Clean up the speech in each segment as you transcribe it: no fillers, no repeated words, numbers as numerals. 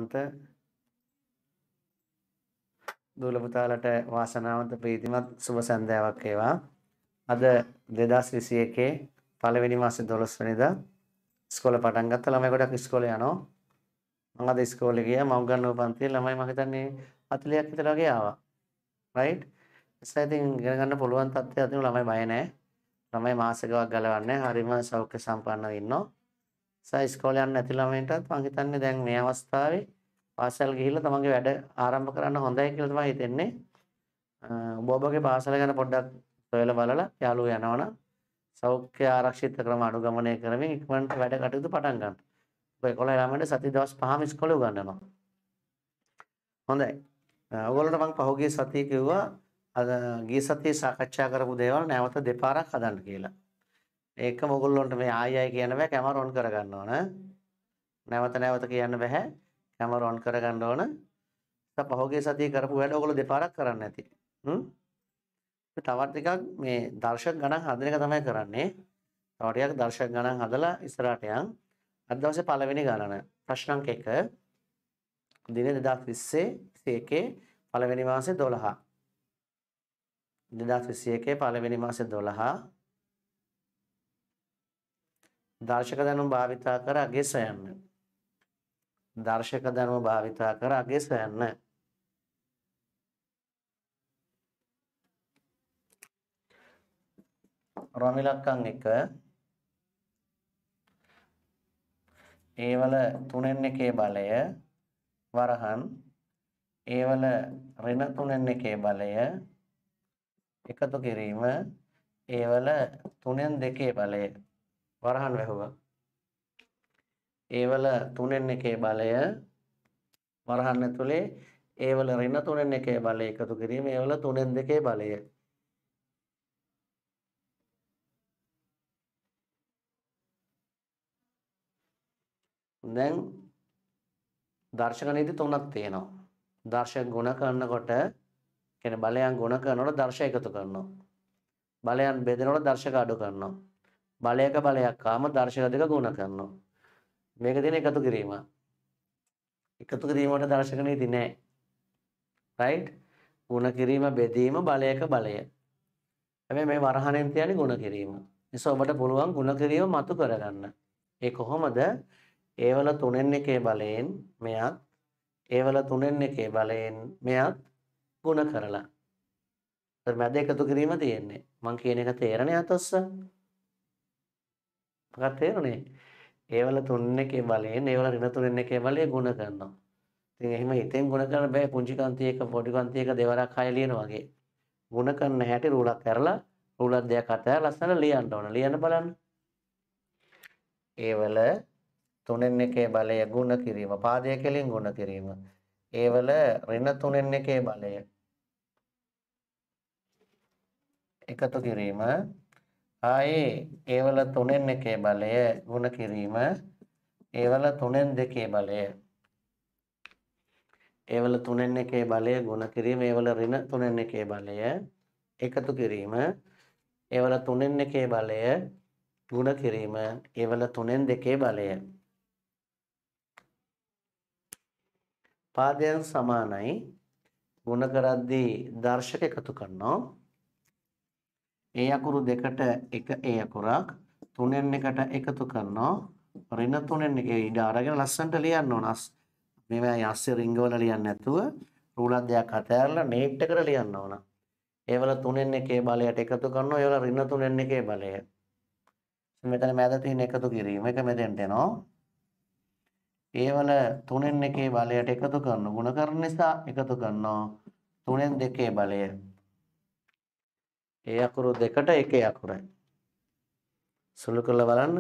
වාසනාවන්ත දූල පුතාලට වාසනාවන්ත ප්‍රීතිමත් සුබ සන්ධ්‍යාවක් වේවා. අද 2021 පළවෙනි මාසේ 12 වෙනිදා ඉස්කෝලේ පටන් ගත්තා. ළමයි ගොඩක් ඉස්කෝලේ යනවා. මම අද ඉස්කෝලේ ගියා. මම උගන්වපු පන්තියේ ළමයි මම හිතන්නේ 40ක් විතර වගේ ආවා. රයිට්? ඉතින් ඉගෙන ගන්න පුළුවන් තත්ත්වයක් තියෙන ළමයි බය නැහැ. ළමයි මාසිකවක් ගලවන්නේ. හරිම සෞඛ්‍ය සම්පන්නව ඉන්නවා. ඉස්කෝලේ යන්න නැති ළමයින්ටත් මම හිතන්නේ දැන් මේ අවස්ථාවේ පාසල් ගිහිල්ලා තමන්ගේ වැඩ ආරම්භ කරන්න හොඳයි කියලා තමයි හිතෙන්නේ. ඔබගේ පාසල ගැන පොඩ්ඩක් හොයලා බලලා යාළුවෝ යනවනම් සෞඛ්‍ය ආරක්ෂිත ක්‍රම අනුගමනය කරමින් ඉක්මනට වැඩ කටයුතු පටන් ගන්න. ඔය 11 ළමයින්ට සති දවස් 5ම ඉස්කෝලේ උගන්වනවා. හොඳයි. ඔයගොල්ලන්ට මම පහුගිය සතියේ කිව්වා අද ගිය සතියේ සාකච්ඡා කරපු දේවල් නැවත දෙපාරක් හදන්න කියලා. ඒකම ඔයගොල්ලන්ට මේ ආයි කියන්න බෑ කැමරා ඔන් කරගන්න ඕන. නැවත කියන්න බෑ. කැමරා ඔන් කරගන්න ඕන. පහුගිය සතියේ කරපු වැඩ ඔයගොල්ලෝ දෙපාරක් කරන්න ඇති. තවත් ටිකක් මේ දර්ශක ගණන් හදන එක තමයි කරන්නේ. තව ටිකක් දර්ශක ගණන් හදලා ඉස්සරහට යන්. අද දවසේ පළවෙනි ගණන ප්‍රශ්න අංක 1 දින 2021 පළවෙනි මාසේ 12. 2021 පළවෙනි මාසේ 12 දර්ශක දැනුම භාවිතා කර අගය සොයන්න. දර්ශක දැනුම භාවිතා කර අගය සොයන්න. රොමිලක්කම් 1 ඒවල 3න් එකේ බලය වරහන් ඒවල ඍණ 3න් එකේ බලය එකතු කිරීම ඒවල 3න් දෙකේ බලය වරහන් වැහුවා. ඒවල 3න් එකේ බලය වරහන් ඇතුලේ ඒවල ඍණ 3න් එකේ බලය එකතු කිරීම ඒවල 3න් දෙකේ බලය. දැන් දර්ශක නීති තුනක් තියෙනවා. දර්ශක ගුණ කරනකොට කියන්නේ බලයන් ගුණ කරනකොට දර්ශක එකතු කරනවා. බලයන් බෙදනකොට දර්ශක අඩු කරනවා. බලයක බලයක් ආම දර්ශක දෙක ගුණ කරනවා. මේක තියෙන එකතු කිරීම. එකතු කිරීමට දර්ශක නීති නැහැ. රයිට්? ගුණ කිරීම බෙදීම බලයක බලය. හැබැයි මේ වරහණෙන් තියන්නේ ගුණ කිරීම. නිසා ඔබට පුළුවන් ගුණ කිරීම මතු කරගන්න. ඒ කොහොමද? ඒවල 3න් එකේ බලයෙන් මෙයත් ඒවල 3න් එකේ බලයෙන් මෙයත් ගුණ කරලා. ඊට මැද එකතු කිරීම තියෙන්නේ. මං කියන එක තේරෙන්නේ අතොස්ස? මොකක්ද තේරුනේ? ඒවල 3න් එකේ බලයෙන් ඒවල ඍණ 3න් එකේ බලය ගුණ කරනවා. ඉතින් එහෙම හිතෙන් ගුණ කරන්න බෑ. පුංචි කන්ති එක පොඩි කන්ති එක දෙවරක් 6 ලියනවා වගේ. ගුණ කරන හැටි රූලක් කරලා රූලක් දෙයක් අතහැරලා ලස්සන ලියන්න ඕන. ලියන්න බලන්න. ඒවල 3න් එකේ බලය ගුණ කිරීම පාදය කෙලින් ගුණ කිරීම ඒවල ඍණ 3න් එකේ බලය එකතු කිරීම ආයේ ඒවල 3න් එකේ බලය ගුණ කිරීම ඒවල 3න් දෙකේ බලය ඒවල 3න් එකේ බලය ගුණ කිරීම ඒවල ඍණ 3න් එකේ බලය එකතු කිරීම ඒවල 3න් එකේ බලය ගුණ කිරීම ඒවල 3න් දෙකේ බලය පාදයන් සමානයි ගුණ කරද්දී දර්ශක එකතු කරනවා. ඒ අකුරු දෙකට එක ඒ අකුරක් 3න් එකට එකතු කරනවා. ඍණ 3න් එකේ ඉඩ අරගෙන ලස්සනට ලියන්න ඕන. මේවා යස්සේ රිංග වල ලියන්න නැතුව රූලක් දෙයක් අතහැරලා නේට් එකට ලියන්න ඕන. ඒවල 3න් එකේ බලයට එකතු කරනවා. ඒවල ඍණ 3න් එකේ බලය. මෙතන මැද තියෙන එකතු කිරීම එක මෙතෙන්ට එනවා. ඒවල 3න් එකේ බලයට එකතු කරන ගුණ කරන නිසා එකතු කරනවා 3න් දෙකේ බලය. ඒ අකුරු දෙකට එකේ අකුරයි. සුළු කරලා බලන්න.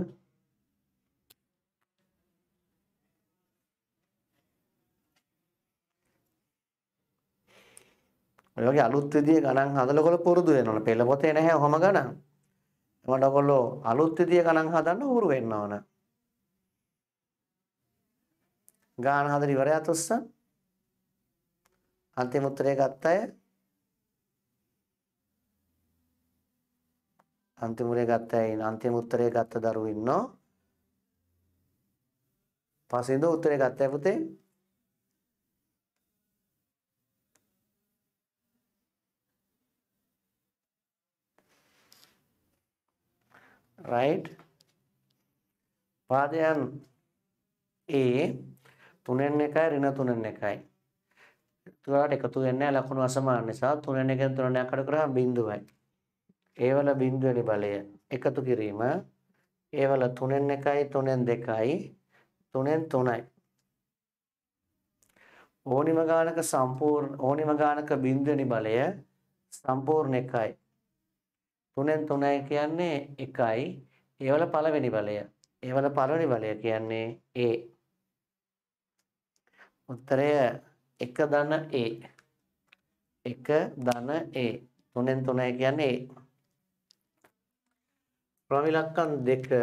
ඔය වගේ අලුත් විදිය ගණන් හදනකොට පුරුදු වෙන්න ඕන. පෙළ පොතේ නැහැ ඔහම ගණන්. ඒකට ඔයගොල්ලෝ අලුත් විදිය ගණන් හදන්න උරු වෙන්න ඕන. ගාන හදලා ඉවරයක් ඔස්ස අන්තිම උත්තරේ ගත්ත අය අන්තිම උත්තරේ ගත්ත දරුවෝ ඉන්නෝ පස්සේ උත්තරේ ගත්තයි පුතේ right? පාදයන් A 3න් 1යි ඍණ 3න් 1යි. ඒකට එකතු වෙන්නේ ලකුණු අසමාන නිසා 3න් 1ෙන් 3න් 1 කඩ කරාම බිඳුවයි. ඒ වල බිඳුවෙනි බලය එකතු කිරීම ඒ වල 3න් 1යි 3න් 2යි 3න් 3යි. ඕනිම ගානක බිඳුවෙනි බලය සම්පූර්ණ 1යි. 3න් 3යි කියන්නේ 1යි. ඒ වල පළවෙනි බලය. ඒ වල පළවෙනි බලය කියන්නේ A. උත්තරය 1 ධන A. 1 ධන A. 3න් 3යි කියන්නේ A. ප්‍රමිලක්කම් 2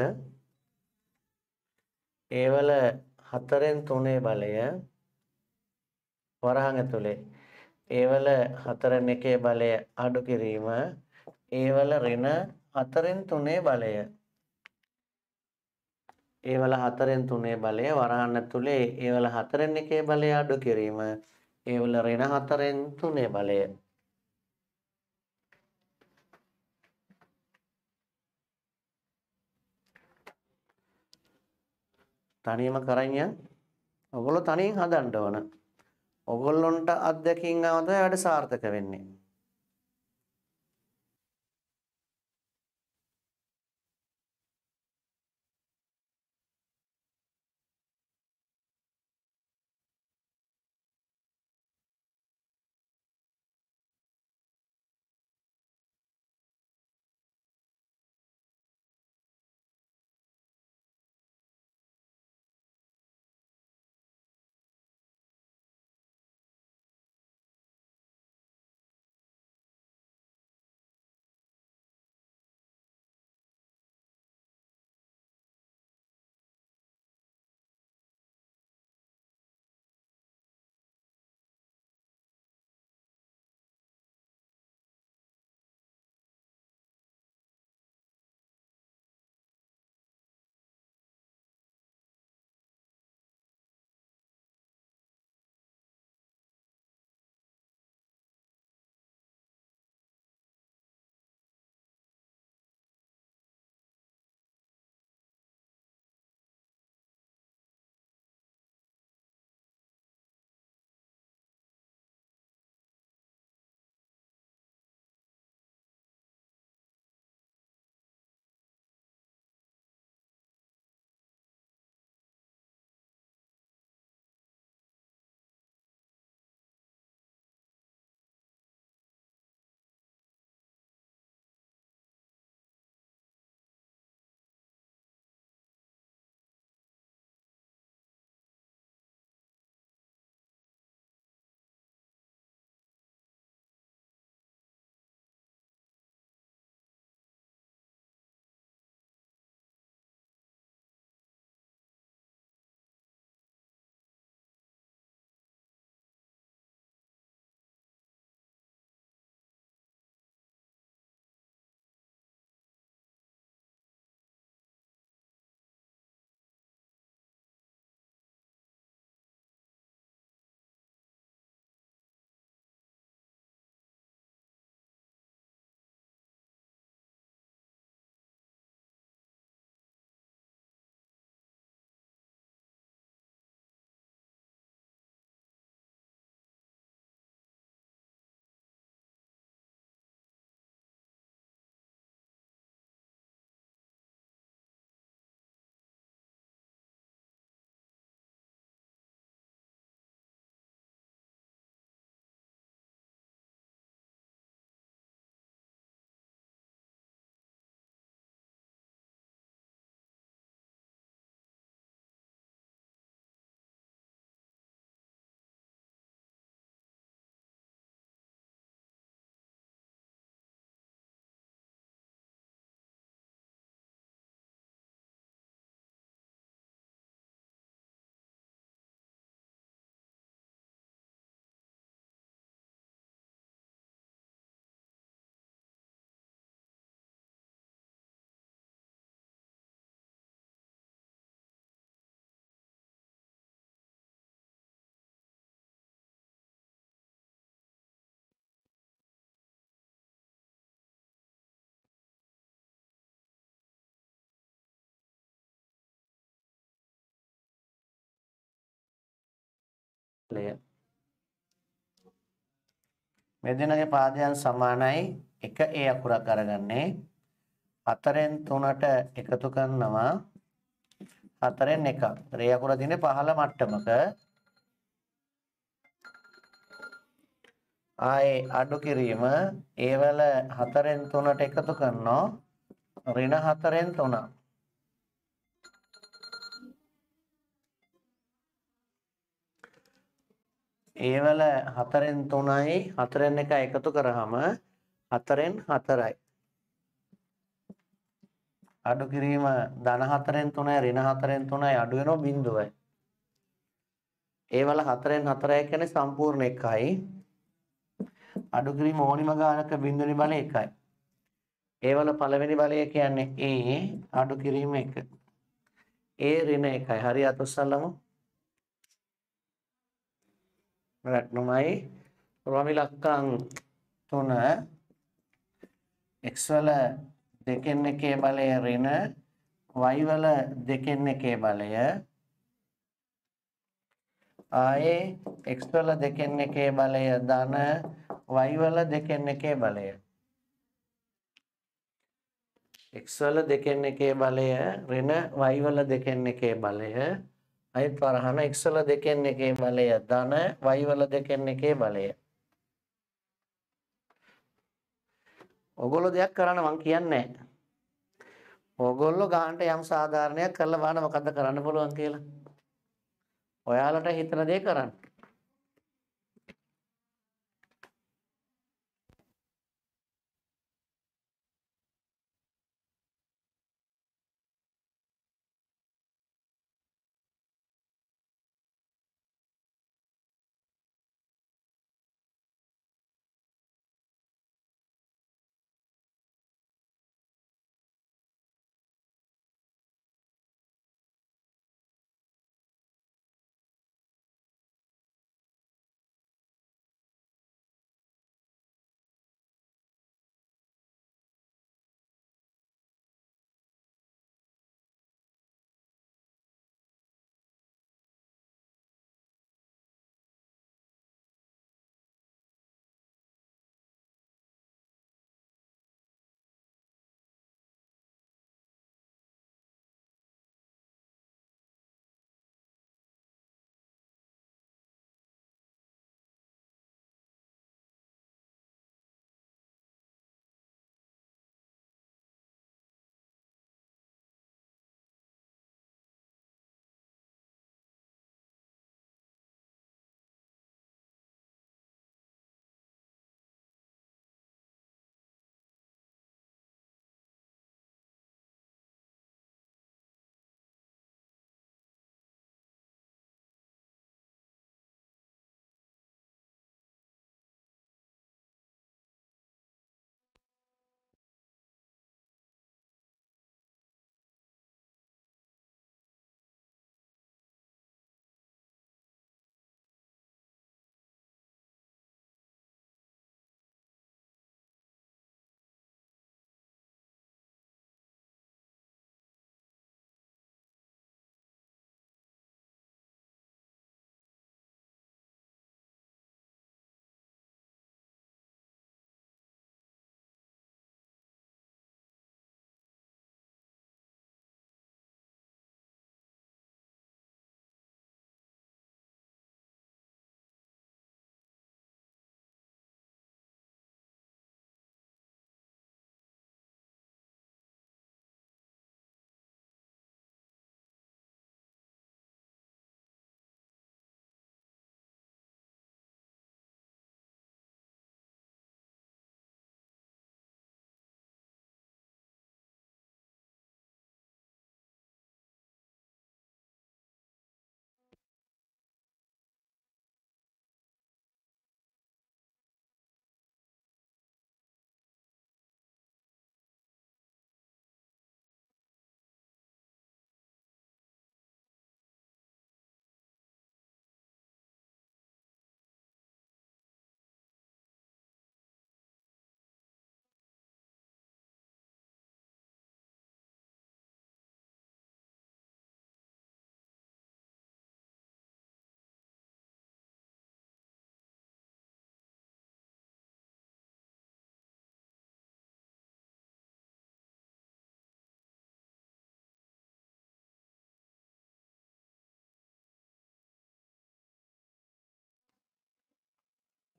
ඒ වල 4න් 3 බලය වරහන් ඇතුලේ ඒ වල 4න් 1 බලය අඩු කිරීම ඒ වල ඍණ 4න් 3 බලය ඒ වල 4න් 3 බලය වරහන් ඇතුලේ ඒ වල 4න් 1 බලය අඩු කිරීම ඒ වල ඍණ 4න් 3 බලය තනියම කරන්නේ ඔයගොල්ලෝ තනියෙන් හදන්න ඕන. ඔයගොල්ලොන්ට අත්දැකීම් ආවම තමයි වැඩ සාර්ථක වෙන්නේ. ලය. මේ දෙනගේ පාදයන් සමානයි. එක ඒ අකුරක් අරගන්නේ 4න් 3ට එකතු කරනවා 4න් 1ක්. ඒ අකුර තියෙන්නේ පහළ මට්ටමක. ආයේ අඩු කිරීම ඒ වල 4න් 3ට එකතු කරනවා ඍණ 4න් 3ක්. ඒ වල 4න් 3යි 4න් 1යි එකතු කරාම 4න් 4යි. අඩු කිරීම ධන 4න් 3යි ඍණ 4න් 3යි අඩු වෙනවා බිඳුවයි. ඒ වල 4න් 4යි කියන්නේ සම්පූර්ණ 1යි. අඩු කිරීම ඕනිම ගානක බිඳුනි බලය 1යි. ඒ වල පළවෙනි බලය කියන්නේ A අඩු කිරීම 1. A ඍණ 1යි. හරි අත උස්සලමු. රත්නමයි රොමිලක්කම් 3 x වල දෙකෙන් එකේ බලය ඍණ y වල දෙකෙන් එකේ බලය ආයේ x වල දෙකෙන් එකේ බලය ධන y වල දෙකෙන් එකේ බලය x වල දෙකෙන් එකේ බලය ඍණ y වල දෙකෙන් එකේ බලය අයිත් වරහන x වල දෙකෙන් එකේ බලය ධන y වල දෙකෙන් එකේ බලය. ඔයගොල්ලෝ දෙයක් කරන්න මං කියන්නේ නැහැ. ඔයගොල්ලෝ ගානට යම් සාධාරණයක් කරලා බලන්න මොකද්ද කරන්න පුළුවන් කියලා. ඔයාලට හිතන දේ කරන්න.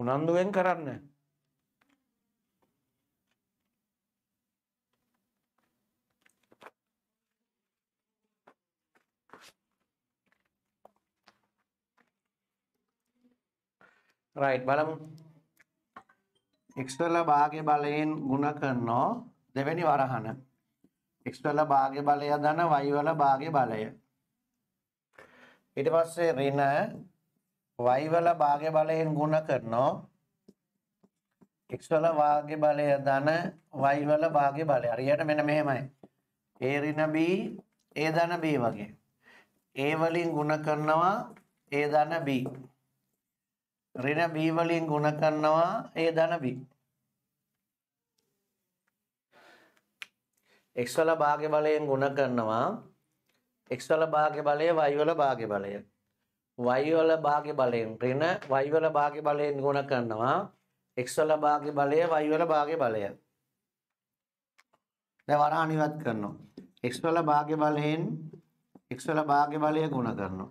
උනන්දුවෙන් කරන්න. right බලමු. x වල භාග්‍ය බලයෙන් ಗುಣ කරනවා දෙවෙනි වරහන. x වල භාග්‍ය බලය ධන y වල භාග්‍ය බලය. ඊට පස්සේ ඍණ y වල භාග්‍ය බලයෙන් ಗುಣ කරනවා x වල භාග්‍ය බලය ධන y වල භාග්‍ය බලය. හරියට මෙන්න මෙහෙමයි. a ඍණ b a ධන b වගේ. a වලින් ಗುಣ කරනවා a ධන b. ඍණ b වලින් ಗುಣ කරනවා a ධන b. x වල භාග්‍ය බලයෙන් ಗುಣ කරනවා x වල භාග්‍ය බලය y වල භාග්‍ය බලය. y වල භාග්‍ය බලයෙන් ඍණ y වල භාග්‍ය බලයෙන් ಗುಣ කරනවා x වල භාග්‍ය බලය y වල භාග්‍ය බලය. දැන් වරහන් ඉවත් කරනවා. x වල භාග්‍ය බලයෙන් x වල භාග්‍ය බලය ಗುಣ කරනවා.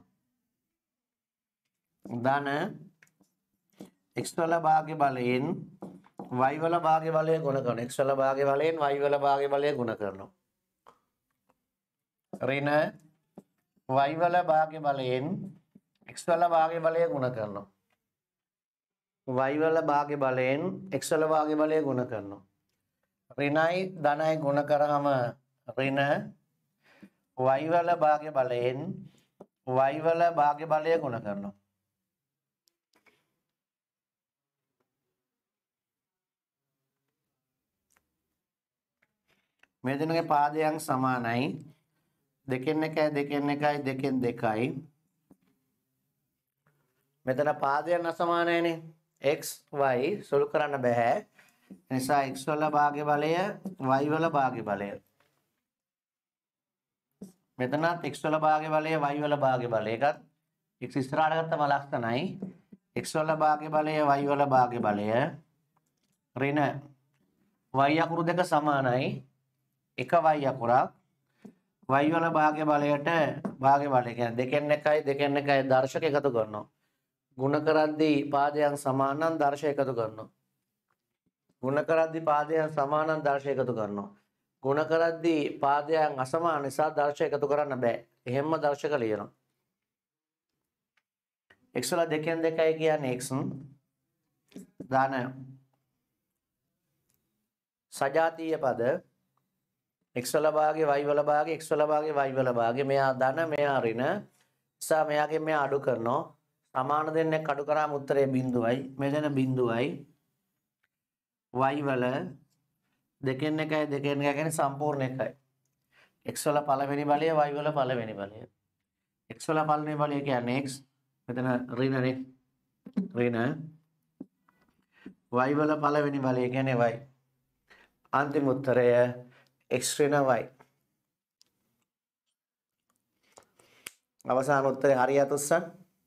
ධන x වල භාග්‍ය බලයෙන් y වල භාග්‍ය බලය ගුණ කරනවා. x වල භාග්‍ය බලයෙන් y වල භාග්‍ය බලය ගුණ කරනවා. ඍණ y වල භාග්‍ය බලයෙන් x වල භාග්‍ය බලය ගුණ කරනවා. y වල භාග්‍ය බලයෙන් x වල භාග්‍ය බලය ගුණ කරනවා. ඍණයි ධනයි ගුණ කරාම ඍණ y වල භාග්‍ය බලයෙන් y වල භාග්‍ය බලය ගුණ කරනවා. මේ දෙනගේ පාදයන් සමානයි. දෙකෙන් එකයි දෙකෙන් එකයි දෙකෙන් දෙකයි. මෙතන පාදයන් අසමානයිනේ. x y සුළු කරන්න බෑ. නිසා x වල භාග්‍ය බලය y වල භාග්‍ය බලය. මෙතනත් x වල භාග්‍ය බලය y වල භාග්‍ය බලය. ඒකත් x ඉස්සරහට ගත්තම ලක්ෂණයි. x වල භාග්‍ය බලය y වල භාග්‍ය බලය. ඍණ y අකුරු දෙක සමානයි. එක y අකුරක් y වල භාග්‍ය බලයට භාග්‍ය බලය කියන්නේ දෙකෙන් එකයි දර්ශක එකතු කරනවා. ಗುಣ කරද්දී පාදයන් සමාන නම් දර්ශක එකතු කරනවා. ಗುಣ කරද්දී පාදයන් සමාන නම් දර්ශක එකතු කරනවා. ಗುಣ කරද්දී පාදයන් අසමාන නිසා දර්ශක එකතු කරන්න බෑ. එහෙම්ම දර්ශක ලියනවා. x වල දෙකෙන් දෙකයි කියන්නේ x ධන සජාතීය පද x වල භාගය y වල භාගය x වල භාගය y වල භාගය. මෙයා ධන මෙයා ඍණ. නිසා මෙයාගෙන් මෙයා අඩු කරනවා. සමාන දෙන්නෙක් අඩු කරාම උත්තරේ බිඳුවයි. මෙතන බිඳුවයි. y වල දෙකෙන් එකයි කියන්නේ සම්පූර්ණ එකයි. x වල පළවෙනි බලය y වල පළවෙනි බලය. x වල පළවෙනි බලය කියන්නේ x. මෙතන ඍණනේ. ඍණ y වල පළවෙනි බලය කියන්නේ y. අන්තිම උත්තරය x ඍණ y. අවසාන උත්තරේ හරියට උස්සන්න.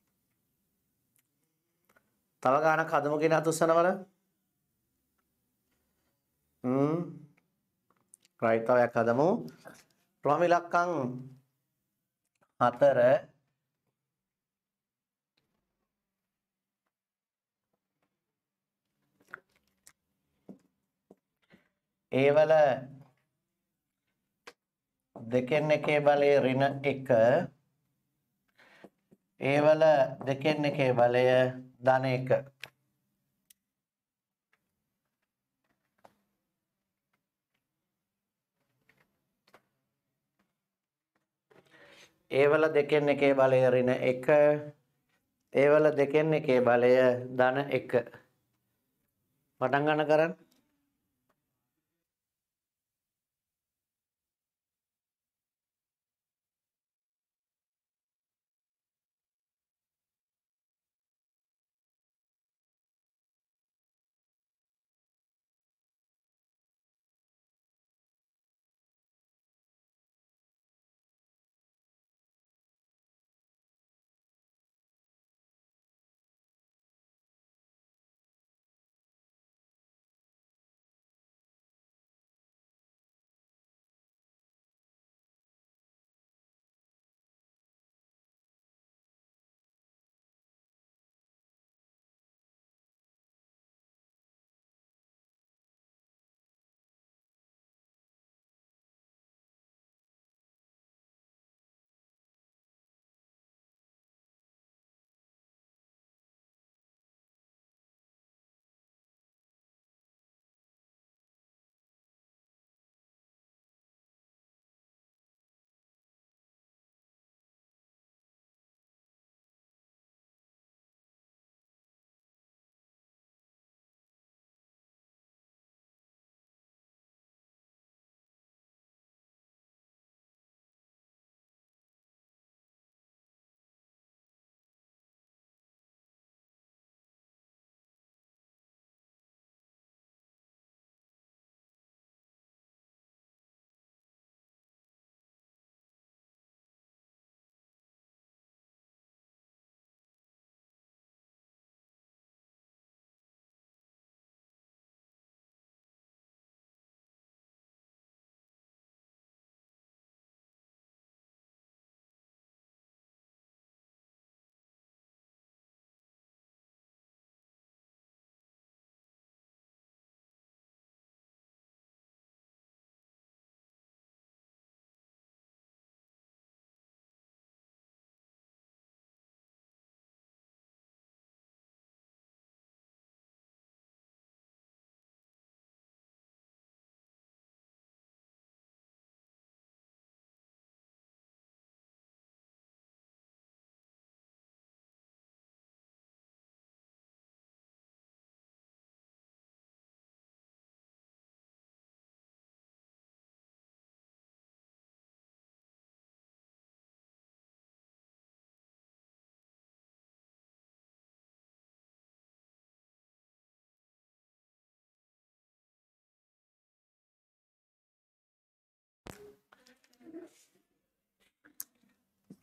තව ගානක් හදමු කියන අතුස්සනවල. right තව එකක් හදමු. රෝම ඉලක්කම් 4 ඒ වල දෙකෙන් එකේ බලය ඍණ 1 ඒ වල දෙකෙන් එකේ බලය ධන 1. ඒ වල දෙකෙන් එකේ බලය ඍණ 1 ඒ වල දෙකෙන් එකේ බලය ධන 1. පටන් ගන්න කරන්න.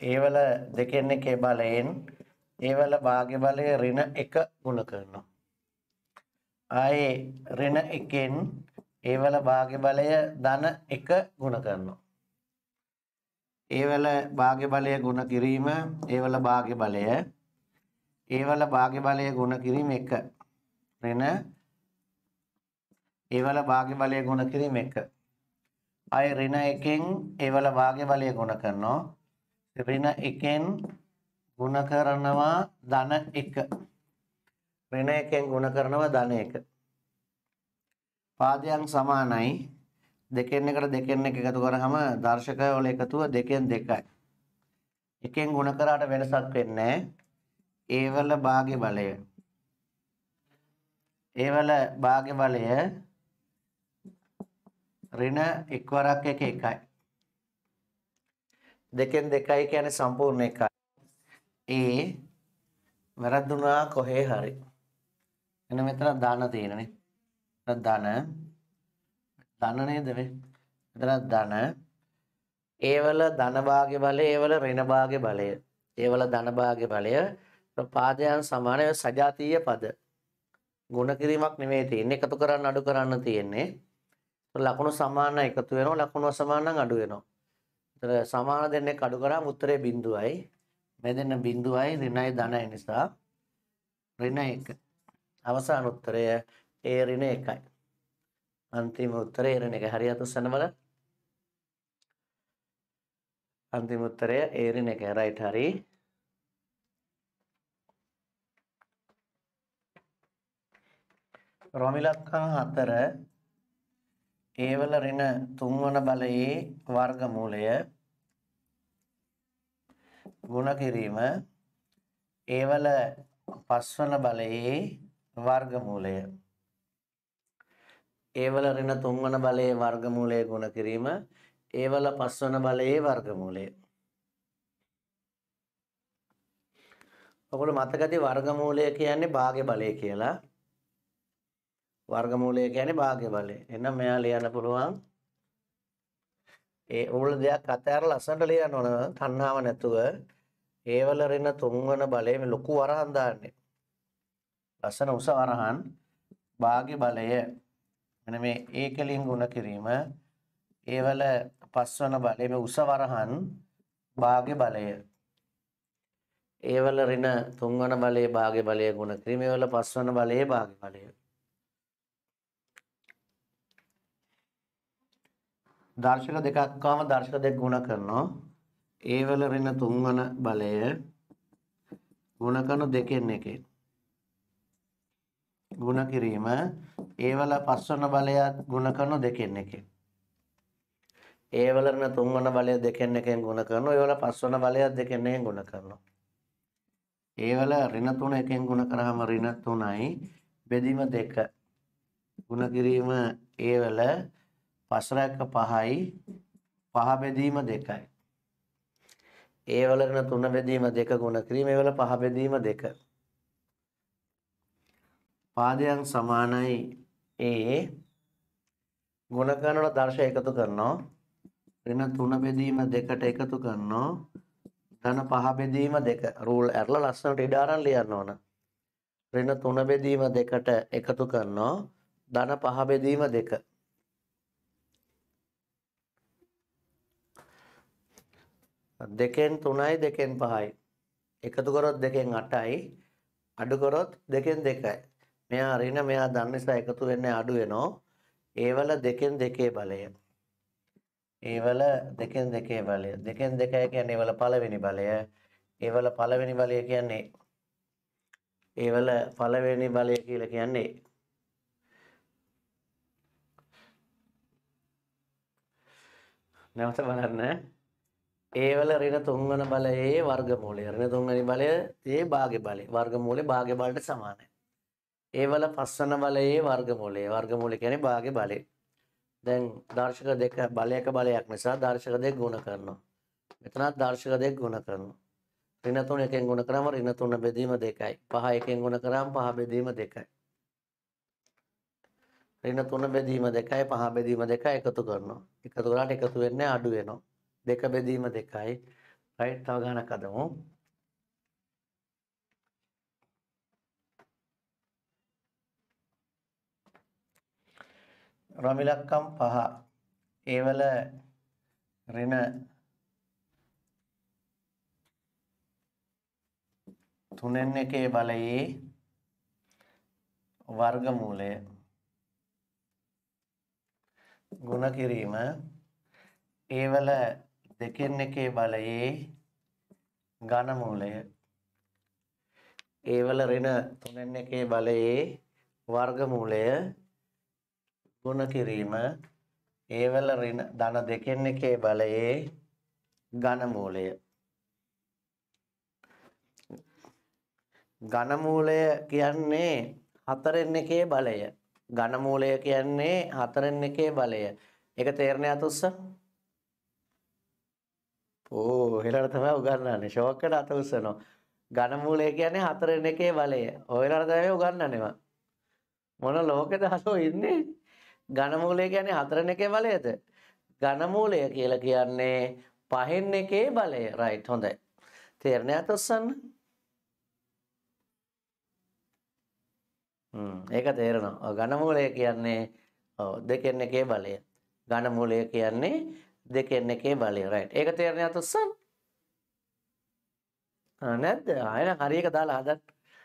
ඒ වල දෙකෙන් එකේ බලයෙන් ඒ වල භාග්‍ය බලය ඍණ 1 ගුණ කරනවා. ආයේ ඍණ 1න් ඒ වල භාග්‍ය බලය ධන 1 ගුණ කරනවා. ඒ වල භාග්‍ය බලය ගුණ කිරීම ඒ වල භාග්‍ය බලය ඒ වල භාග්‍ය බලය ගුණ කිරීම 1 ඍණ ඒ වල භාග්‍ය බලය ගුණ කිරීම 1 ආය ඍණ 1න් ඒ වල භාග්‍ය බලය ගුණ කරනවා ඍණ 1න් ගුණ කරනවා ධන 1 ඍණ 1න් ගුණ කරනවා ධන 1 පාදයන් සමානයි දෙකෙන් එකට දෙකෙන් එක එකතු කරාම දර්ශකය වල එකතුව දෙකෙන් 2යි එකෙන් ගුණ කරාට වෙනසක් වෙන්නේ ඒ වල භාග්‍ය බලය ඒ වල භාග්‍ය බලය ඍණ 1 වරක් 1 1යි දෙකෙන් 2යි කියන්නේ සම්පූර්ණ 1යි ඒ වැරදුනා කොහේ හරි එන්න මෙතන ධන තියෙනනේ ධන නේද මේ මෙතන ධන ඒ වල ධන භාග්‍ය බලය ඒ වල ඍණ භාග්‍ය බලය ඒ වල ධන භාග්‍ය බලය පාදයන් සමානව සජාතීය පද ගුණ කිරීමක් නෙමෙයි තියෙන්නේ එකතු කරන්න අඩු කරන්න තියෙන්නේ ලකුණු සමාන එකතු වෙනවා ලකුණු අසමාන නම් අඩු වෙනවා ඒතර සමාන දෙන්නේ අඩු කරාම උත්තරේ බිඳුවයි මේ දෙන්න බිඳුවයි ඍණයි ධනයි නිසා ඍණ 1 අවසාන උත්තරය ඒ ඍණ 1යි अंतिम उत्तरे ऋण के हरिया तो सनमल अंतिम उत्तरे ए ऋण के राइट हरी रोमिलक्कम 4 ඒවල ඍණ 3 වන බලයේ වර්ගමූලය ගුණ කිරීම ඒවල 5 වන බලයේ වර්ගමූලය ඒවල ඍණ 3 වන බලයේ වර්ගමූලය ගුණ කිරීම ඒවල 5 වන බලයේ වර්ගමූලය ඔයගොල්ලෝ මතකදී වර්ගමූලය කියන්නේ භාග්‍ය බලය කියලා වර්ගමූලය කියන්නේ භාග්‍ය බලය එහෙනම් මෙයා ලියන්න පුළුවන් ඒ ඕල දෙයක් අතහැරලා ලස්සනට ලියන්න ඕන තණ්හාව නැතුව ඒවල ඍණ 3 වන බලය මේ ලොකු වරහන් දාන්නේ ලස්සන උස වරහන් භාග්‍ය බලය මෙන්න මේ ඒකලින් ගුණ කිරීම ඒවල 5 වන බලය මේ උස වරහන් භාග්‍ය බලය ඒවල ඍණ 3 වන බලයේ භාග්‍ය බලය ගුණ කිරීම ඒවල 5 වන බලයේ භාග්‍ය බලය දර්ශක දෙකක් ආවම දර්ශක දෙක ගුණ කරනවා ඒවල ඍණ 3 වන බලය ගුණ කරන දෙකෙන් එකෙන් ගුණ කිරීම ඒවල 5 වන බලයත් ගුණ කරන දෙකෙන් එකෙන් ඒවල ඍණ 3 වන බලය දෙකෙන් එකෙන් ගුණ කරනවා ඒවල 5 වන බලයත් දෙකෙන් එකෙන් ගුණ කරනවා ඒවල ඍණ 3 එකෙන් ගුණ කරාම ඍණ 3යි බෙදීම 2 ගුණ කිරීම ඒවල 5 5යි 5 බෙදීම 2යි ඒවල ඍණ 3 බෙදීම 2 ගුණ කිරීම ඒවල 5 බෙදීම 2 පාදයන් සමානයි ඒ ගුණ කරනවල දර්ශ එකතු කරනවා ඍණ 3 බෙදීම 2ට එකතු කරනවා ධන 5 බෙදීම 2 රූල් ඇරලා ලස්සනට ඉඩ අරන් ලියන්න ඕන ඍණ 3 බෙදීම 2ට එකතු කරනවා ධන 5 බෙදීම 2 දෙකෙන් 3යි දෙකෙන් 5යි එකතු කරොත් දෙකෙන් 8යි අඩු කරොත් දෙකෙන් 2යි මෙයා ඍණ මෙයා ධන නිසා එකතු වෙන්නේ අඩු වෙනවා ඒවල දෙකෙන් 2 බලය ඒවල දෙකෙන් 2 බලය දෙකෙන් 2 කියන්නේ ඒවල පළවෙනි බලය ඒවල පළවෙනි බලය කියන්නේ ඒවල පළවෙනි බලය කියලා කියන්නේ නැවත බලන්න ඒවල ඍණ 3 වන බලයේ වර්ගමූලය ඍණ 3 වෙනි බලය ඒ භාග්‍ය බලය වර්ගමූලය භාග්‍ය බලයට සමානයි ඒවල 5 වන බලයේ වර්ගමූලය කියන්නේ භාග්‍ය බලය දැන් දර්ශක දෙක බලයක බලයක් නිසා දර්ශක දෙක ගුණ කරනවා මෙතනත් දර්ශක දෙක ගුණ කරනවා ඍණ 3 එකෙන් ගුණ කරාම ඍණ 3 බෙදීම 2යි 5 එකෙන් ගුණ කරාම 5 බෙදීම 2යි ඍණ 3 බෙදීම 2යි 5 බෙදීම 2යි එකතු කරනවා එකතු කරාට එකතු වෙන්නේ අඩු වෙනවා 2 බෙදීම 2යි රයිට් තව ගණනක් අදමු. රමිලක්කම් 5 ඒවල ඍණ 3න් එකේ බලයේ වර්ගමූලය ගුණ කිරීම ඒවල 2න් එකේ බලයේ ඝනමූලය ඒවල ඍණ 3න් එකේ බලයේ වර්ගමූලය ගුණ කිරීම ඒවල ඍණ ධන 2න් එකේ බලයේ ඝනමූලය ඝනමූලය කියන්නේ 4න් එකේ බලය ඝනමූලය කියන්නේ 4න් එකේ බලය ඒක තේරෙන්නේ අත උස්සන්න ඕ හෙලට තමයි උගන්වන්නේ ෂෝක් එකට අත උස්සනවා ඝනමූලය කියන්නේ 4න් එකේ බලය ඔයලාට තමයි උගන්වන්නේ මම මොන ලෝකෙද හසෝ ඉන්නේ ඝනමූලය කියන්නේ 4න් එකේ බලයද ඝනමූලය කියලා කියන්නේ 5න් එකේ බලය රයිට් හොඳයි තේරෙන්නේ අත උස්සන්න ඒක තේරෙනවා ඝනමූලය කියන්නේ ඔව් 2න් එකේ බලය ඝනමූලය කියන්නේ 2න් එකේ බලය රයිට් ඒක තේරෙන්නේ අත උස්සන්න නැද්ද ආයෙත් හරි එක දාලා හදන්න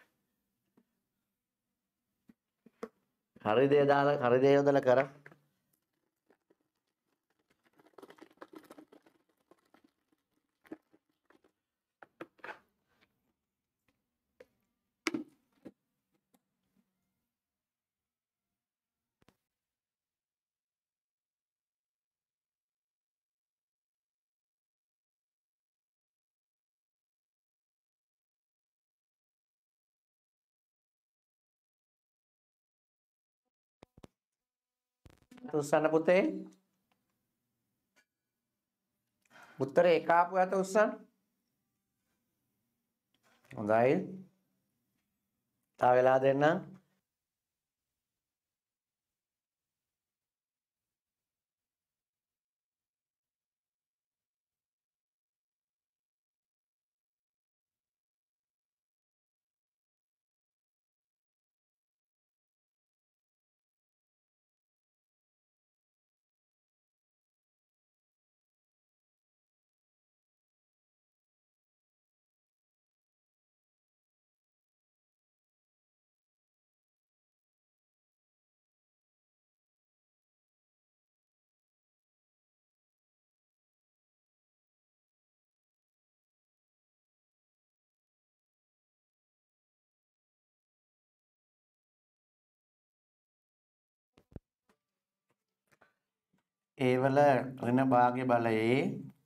හරි දේ දාලා හරි දේ යොදලා කරා උස්සන්න පුතේ උත්තරේ එක ආපු අත උස්සන්න හොඳයි තව වෙලා දෙන්නම් ඒවල ඍණ භාග්‍ය බලයේ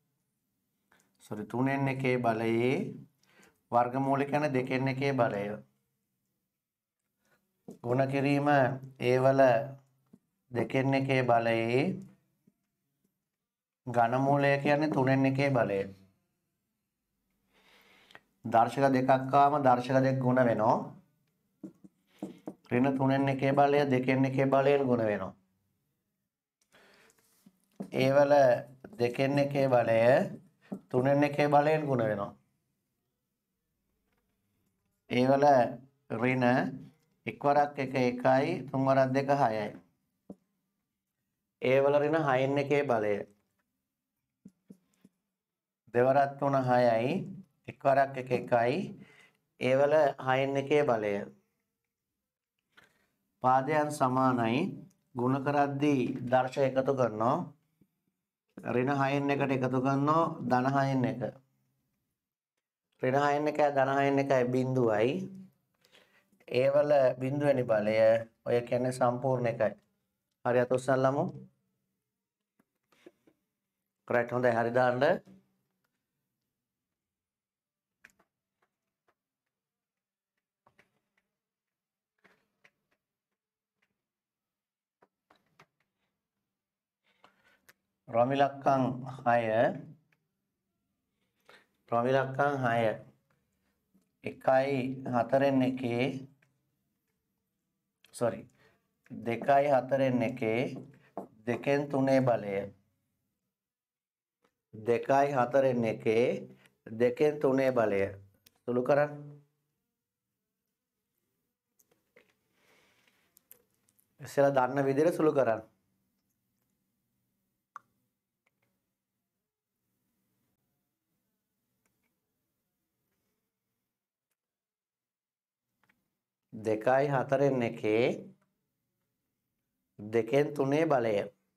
3න් එකේ බලයේ වර්ගමූල කියන්නේ 2න් එකේ බලය ගුණ කිරීම ඒවල 2න් එකේ බලයේ ඝනමූලය කියන්නේ 3න් එකේ බලය දර්ශක දෙකක් ආවම දර්ශක දෙක ගුණ වෙනවා ඍණ 3න් එකේ බලය 2න් එකේ බලයෙන් ගුණ වෙනවා ඒවල 2න් එකේ බලය 3න් එකේ බලයෙන් ගුණ වෙනවා ඒවල ඍණ එක්වරක් 1 1යි තුන්වරක් 2 6යි ඒවල ඍණ 6න් එකේ බලය දෙවරක් 3 6යි එක්වරක් 1 1යි ඒවල 6න් එකේ බලය පාදයන් සමානයි ගුණ කරද්දී දර්ශ එකතු කරනවා ඍණ 6න් එකට එකතු කරනවා ධන 6න් එක ඍණ 6න් එකයි ධන 6න් එකයි බිඳුවයි ඒවල බිඳුවෙනි බලය ඔය කියන්නේ සම්පූර්ණ එකයි හරි අත උස්සන්නලමු රයිට් හොඳයි හරි දාන්න රමිලක්කම් 6 රමිලක්කම් 6 එකයි 4න් එකේ sorry 2යි 4න් එකේ 2න් 3 බලය 2යි 4න් එකේ දෙකෙන් තුනේ බලය සුළු කරන්න. ඉස්සෙල්ලා දන්න විදිහට සුළු කරන්න. දෙකයි හතරෙන් එකේ දෙකෙන් තුනේ බලය.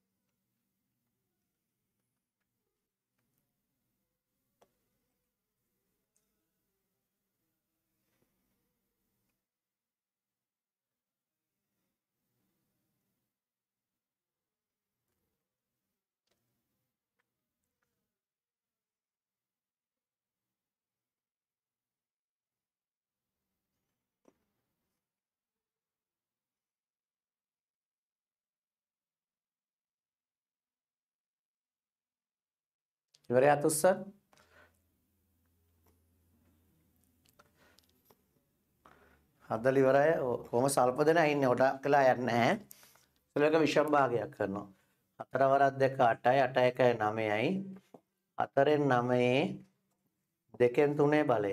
ඉවරයක් උස්ස. හදලා ඉවරයි. කොහොම සල්ප දෙනා ඉන්නේ. ඔටක් වෙලා යන්නේ නැහැ. ඒක විෂම භාගයක් කරනවා. 4 වරක් 2 8යි 8 1යි 9යි 4න් 9 දෙකෙන් තුනේ බලය.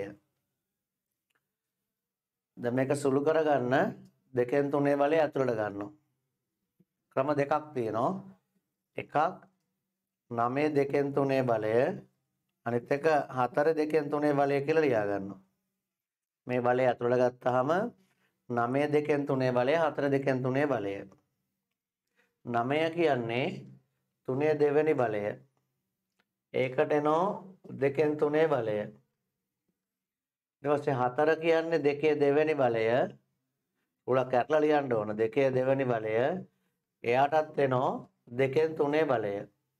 දැන් මේක සුළු කරගන්න දෙකෙන් තුනේ බලය ඇතුළට ගන්නවා. ක්‍රම දෙකක් තියෙනවා. එකක් 9 දෙකෙන් තුනේ බලය, අනිත් එක 4 දෙකෙන් තුනේ බලය කියලා ලියා ගන්නවා. මේ බලය ඇතුළට ගත්තාම 9 දෙකෙන් තුනේ බලය 4 දෙකෙන් තුනේ බලය. 9 කියන්නේ 3 දෙවෙනි බලය. ඒකට එනෝ දෙකෙන් තුනේ බලය. ඊට පස්සේ 4 කියන්නේ 2 දෙවෙනි බලය. උලක් කැටලා ලියන්න ඕන. 2 දෙවෙනි බලය. එයාටත් එනෝ දෙකෙන් තුනේ බලය.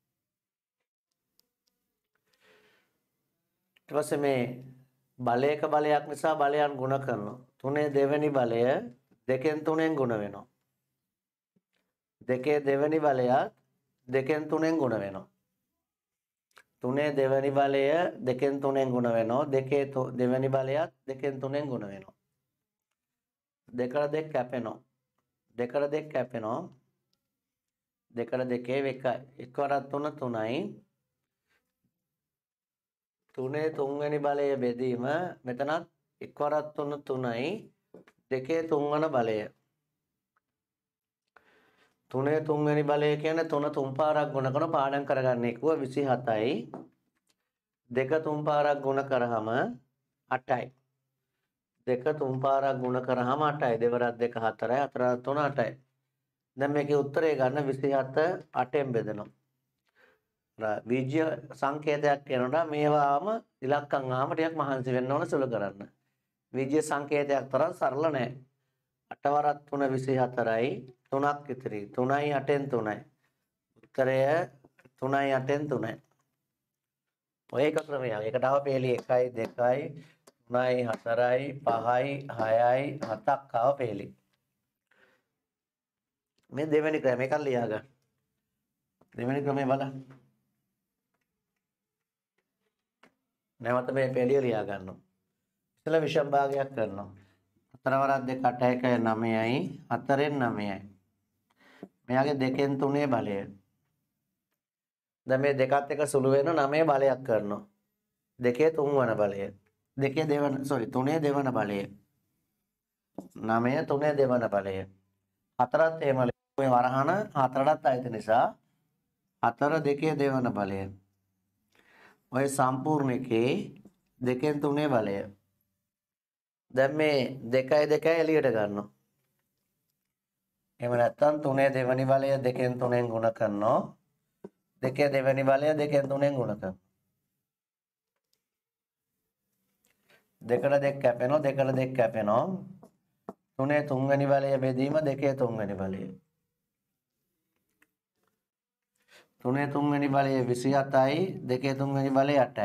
ඊට පස්සේ මේ බලයක බලයක් නිසා බලයන් ගුණ කරනවා. 3 දෙවෙනි බලය දෙකෙන් තුනෙන් ගුණ වෙනවා. 2 දෙවෙනි බලයත් දෙකෙන් තුනෙන් ගුණ වෙනවා. 3 දෙවෙනි බලය දෙකෙන් තුනෙන් ගුණ වෙනවා. 2 දෙවෙනි බලයත් දෙකෙන් තුනෙන් ගුණ වෙනවා. 2 2 කැපෙනවා. 2 2 කැපෙනවා. 2 2 එකයි. 1 වරක් 3 3යි. 3 තුන්වෙනි බලය බෙදීම මෙතනත් 1 වරක් 3 3යි. 2 තුන්වන බලය. 3 තුන්වෙනි බලය කියන්නේ 3 තුන් පාරක් ගුණ කරන පාඩම් කරගන්න එක්කුව 27යි. 2 තුන් පාරක් ගුණ කරාම 8යි. 2 තුන් පාරක් ගුණ කරාම 8යි. 2 වරක් 2 4යි. 4 වරක් 3 8යි. දැන් මේකේ උත්තරය ගන්න 27 8ෙන් බෙදනවා. බීජ සංකේතයක් කියනකොට මේවාම ඉලක්කම් ආම ටිකක් මහන්සි වෙන්න ඕන සුළු කරන්න. බීජ සංකේතයක් තරම් සරල නැහැ. 8 වරක් 3 24යි. 3ක් ඉතිරි. 3යි 8ෙන් 3යි. උත්තරය 3යි 8ෙන් 3යි. ඔය එක ක්‍රමයක්. ඒකට ආව පේලි 1යි 2යි 3යි 4යි 5යි 6යි 7ක් ආව පේලි. මේ දෙවෙනි ක්‍රම එකක් ලියා ගන්න. දෙවෙනි ක්‍රමය බලන්න. නැවත මේ පේලිය ලියා ගන්නවා. ඉතල විෂම භාගයක් කරනවා. 4 වරක් 2 8 1යි 9යි 4ෙන් 9යි. මෙයාගේ දෙකෙන් තුනේ බලය. දැන් මේ දෙකත් එක සුළු වෙන 9 බලයක් කරනවා. දෙකේ තුන්වන බලය. දෙකේ දෙවන තුනේ දෙවන බලය. 9 තුනේ දෙවන බලය. හතරත් එහෙම මේ වරහන හතරටත් අයිති නිසා 4 දෙකේ දෙවන බලය. ඔය සම්පූර්ණ එකේ දෙකෙන් තුනේ බලය. දැන් මේ 2යි 2යි එළියට ගන්නවා. එහෙම නැත්නම් 3 දෙවෙනි බලය දෙකෙන් තුනෙන් ගුණ කරනවා. 2 දෙවෙනි බලය දෙකෙන් තුනෙන් ගුණ කරනවා. 2 2 කැපෙනවා. 2 2 කැපෙනවා. 3 තුන්වෙනි බලය බෙදීම 2 තුන්වෙනි බලය. 3 තුන්වෙනි බලය 27යි. 2 තුන්වෙනි බලය 8යි.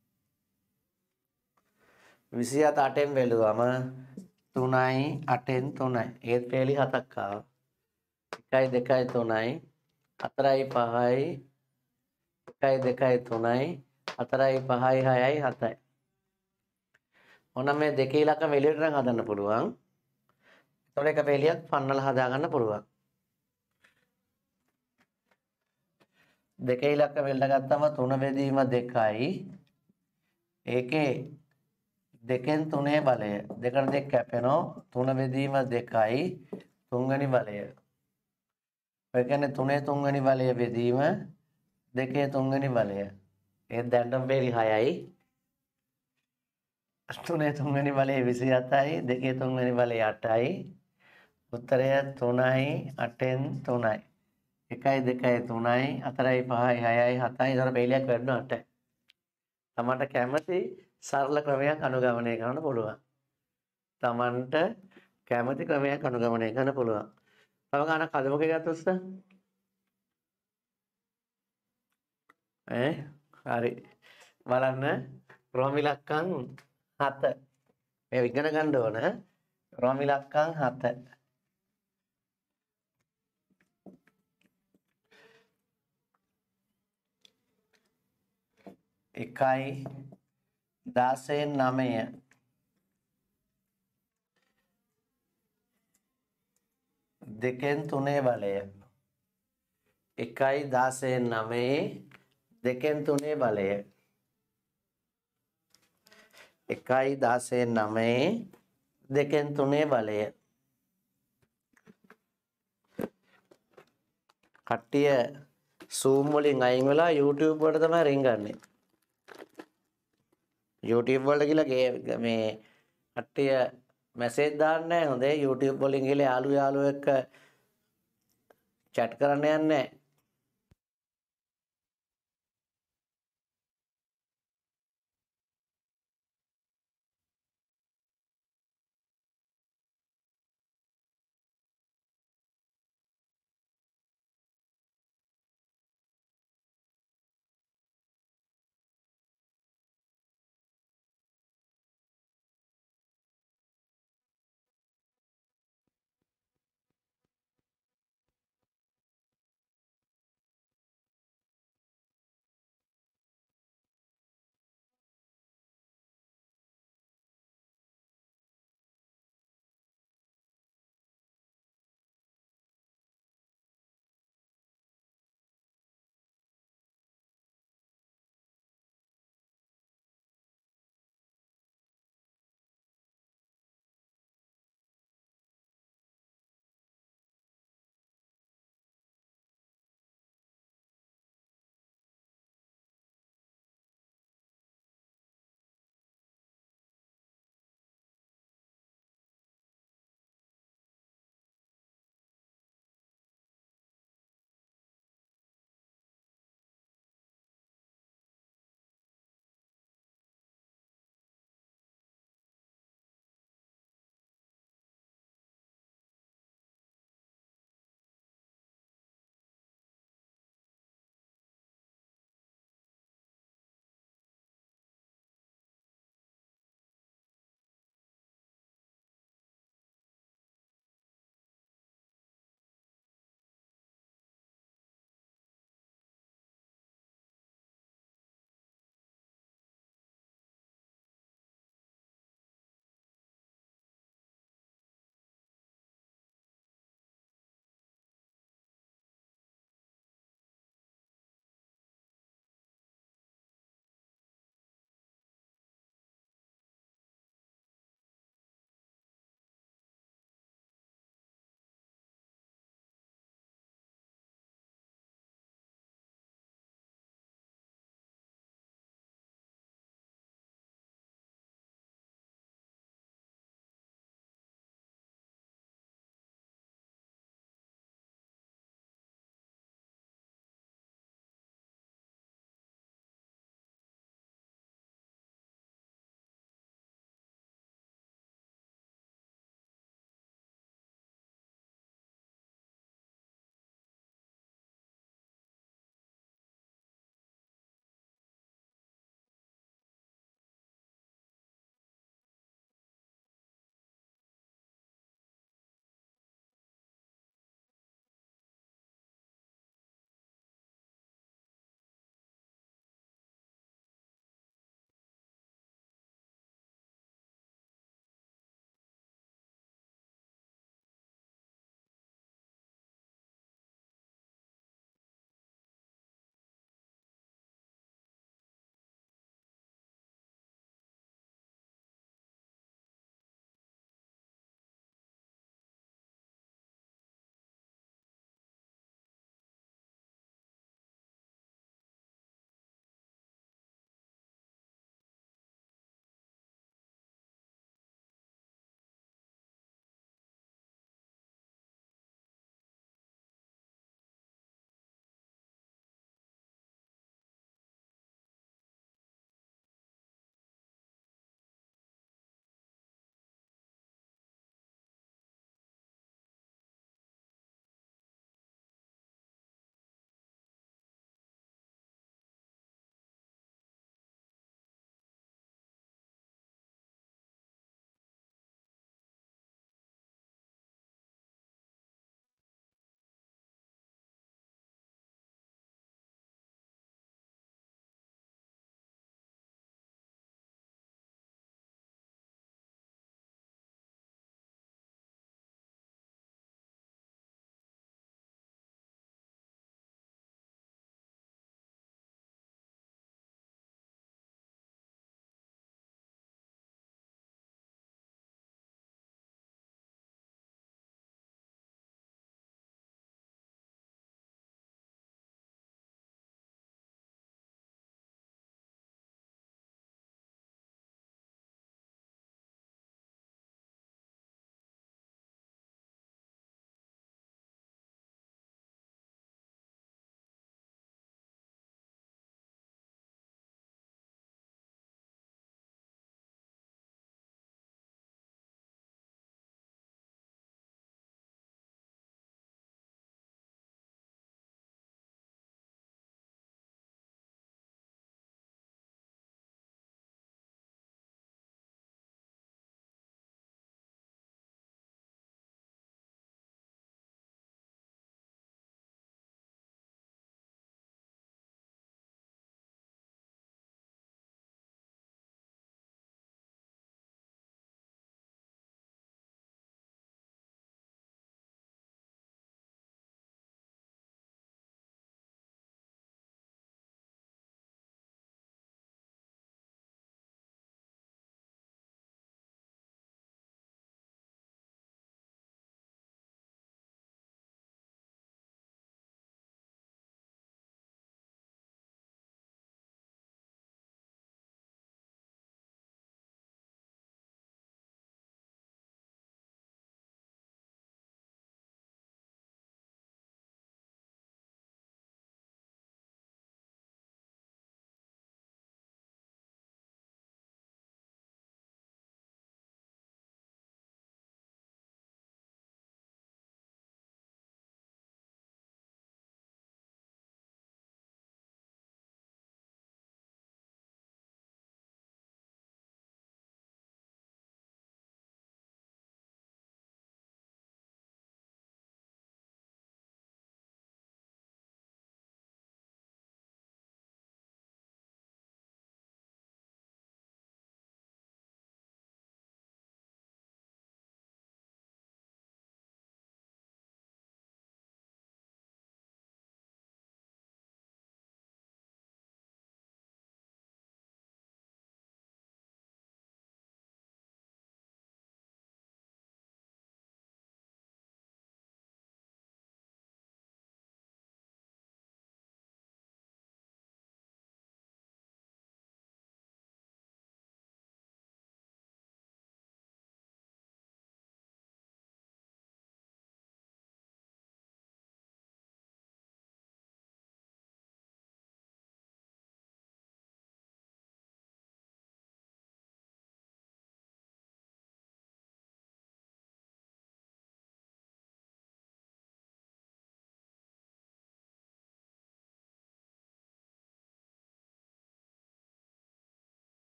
27 8ෙන් බැලුවම 3යි 8ෙන් 3යි. ඒත් පේලි 7ක් ආවා. 1යි 2යි 3යි 4යි 5යි 1යි 2යි 3යි 4යි 5යි 6යි 7යි. ඔන්න මේ දෙකේ ඉලක්කම එළියට නම් හදන්න පුළුවන්. ඒතකොට එක පේලියක් පන්නලා හදා ගන්න පුළුවන්. දෙකේ ඉලක්කම එල්ල ගත්තම 3 බෙදීම 2යි. ඒකේ දෙකෙන් තුනේ බලය දෙකට දෙක කැපෙනවා 3 බෙදීම 2යි තුන්වෙනි බලය. ඒ කියන්නේ 3 තුන්වෙනි බලය බෙදීම 2 තුන්වෙනි බලය. ඒ දැන්ටම බේරි 6යි 3 තුන්වෙනි බලය 27යි 2 තුන්වෙනි බලය 8යි උත්තරය 3යි 8න් 3යි 1යි 2යි 3යි 4යි 5යි 6යි 7යි දර බේලියක් වැඩනවා 8යි. තමන්ට කැමති සරල ක්‍රමයක් අනුගමනය කරන්න පුළුවන්. තමන්ට කැමති ක්‍රමයක් අනුගමනය කරන්න පුළුවන්. තව ගානක් හදමුකෝ ගත්තොත් හරි. බලන්න රෝම ඉලක්කම් 7. මේ ඉගෙන ගන්න ඕන. රෝම ඉලක්කම් 7. එකයි 16න් 9 දෙකෙන් තුනේ බලය 1යි 16න් 9 දෙකෙන් තුනේ බලය 1යි 16න් 9 දෙකෙන් තුනේ බලය කට්ටිය Zoom වලින් අයින් වෙලා YouTube වලට තමයි රින්ගන්නේ. YouTube වලට ගිහලා මේ කට්ටිය මැසේජ් දාන්නේ නැහැ. හොඳේ YouTube වලින් ගිහලා යාළුවෝ එක්ක chat කරන්න යන්නේ නැහැ.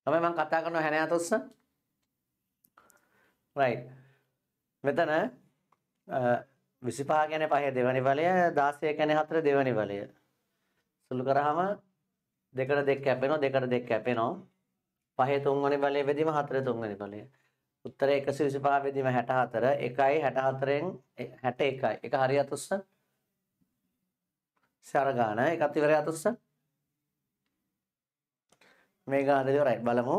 තමයි මම කතා කරන 64 right මෙතන 25 කියන්නේ 5 දෙවෙනි බලය 16 කියන්නේ 4 දෙවෙනි බලය සුළු කරාම දෙකට දෙක කැපෙනවා දෙකට දෙක කැපෙනවා 5 තුන්වෙනි බලය බෙදීම 4 තුන්වෙනි බලය උත්තරය 125 බෙදීම 64 1යි 64න් 61යි එක හරියට උස්ස සර ගාන එකත් ඉවරයට උස්ස මේ ගාන දෙක right බලමු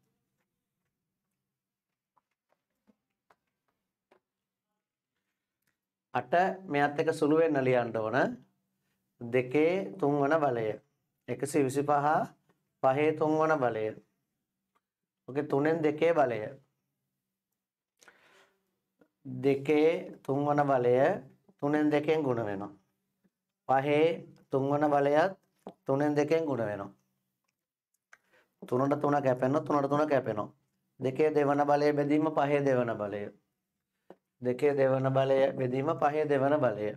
8 මෙයත් එක සුළු වෙන්න ලියන්න ඕන දෙකේ තුන්වන බලය 125 පහේ තුන්වන බලය ඔකේ තුනෙන් දෙකේ බලය දෙකේ තුන්වන බලය තුනෙන් දෙකෙන් ගුණ වෙනවා පහේ තුන්වන බලයත් තුනෙන් දෙකෙන් ගුණ වෙනවා තුනට තුන කැපෙනවා තුනට තුන කැපෙනවා දෙකේ දෙවන බලය බෙදීම පහේ දෙවන බලය දෙකේ දෙවන බලය බෙදීම පහේ දෙවන බලය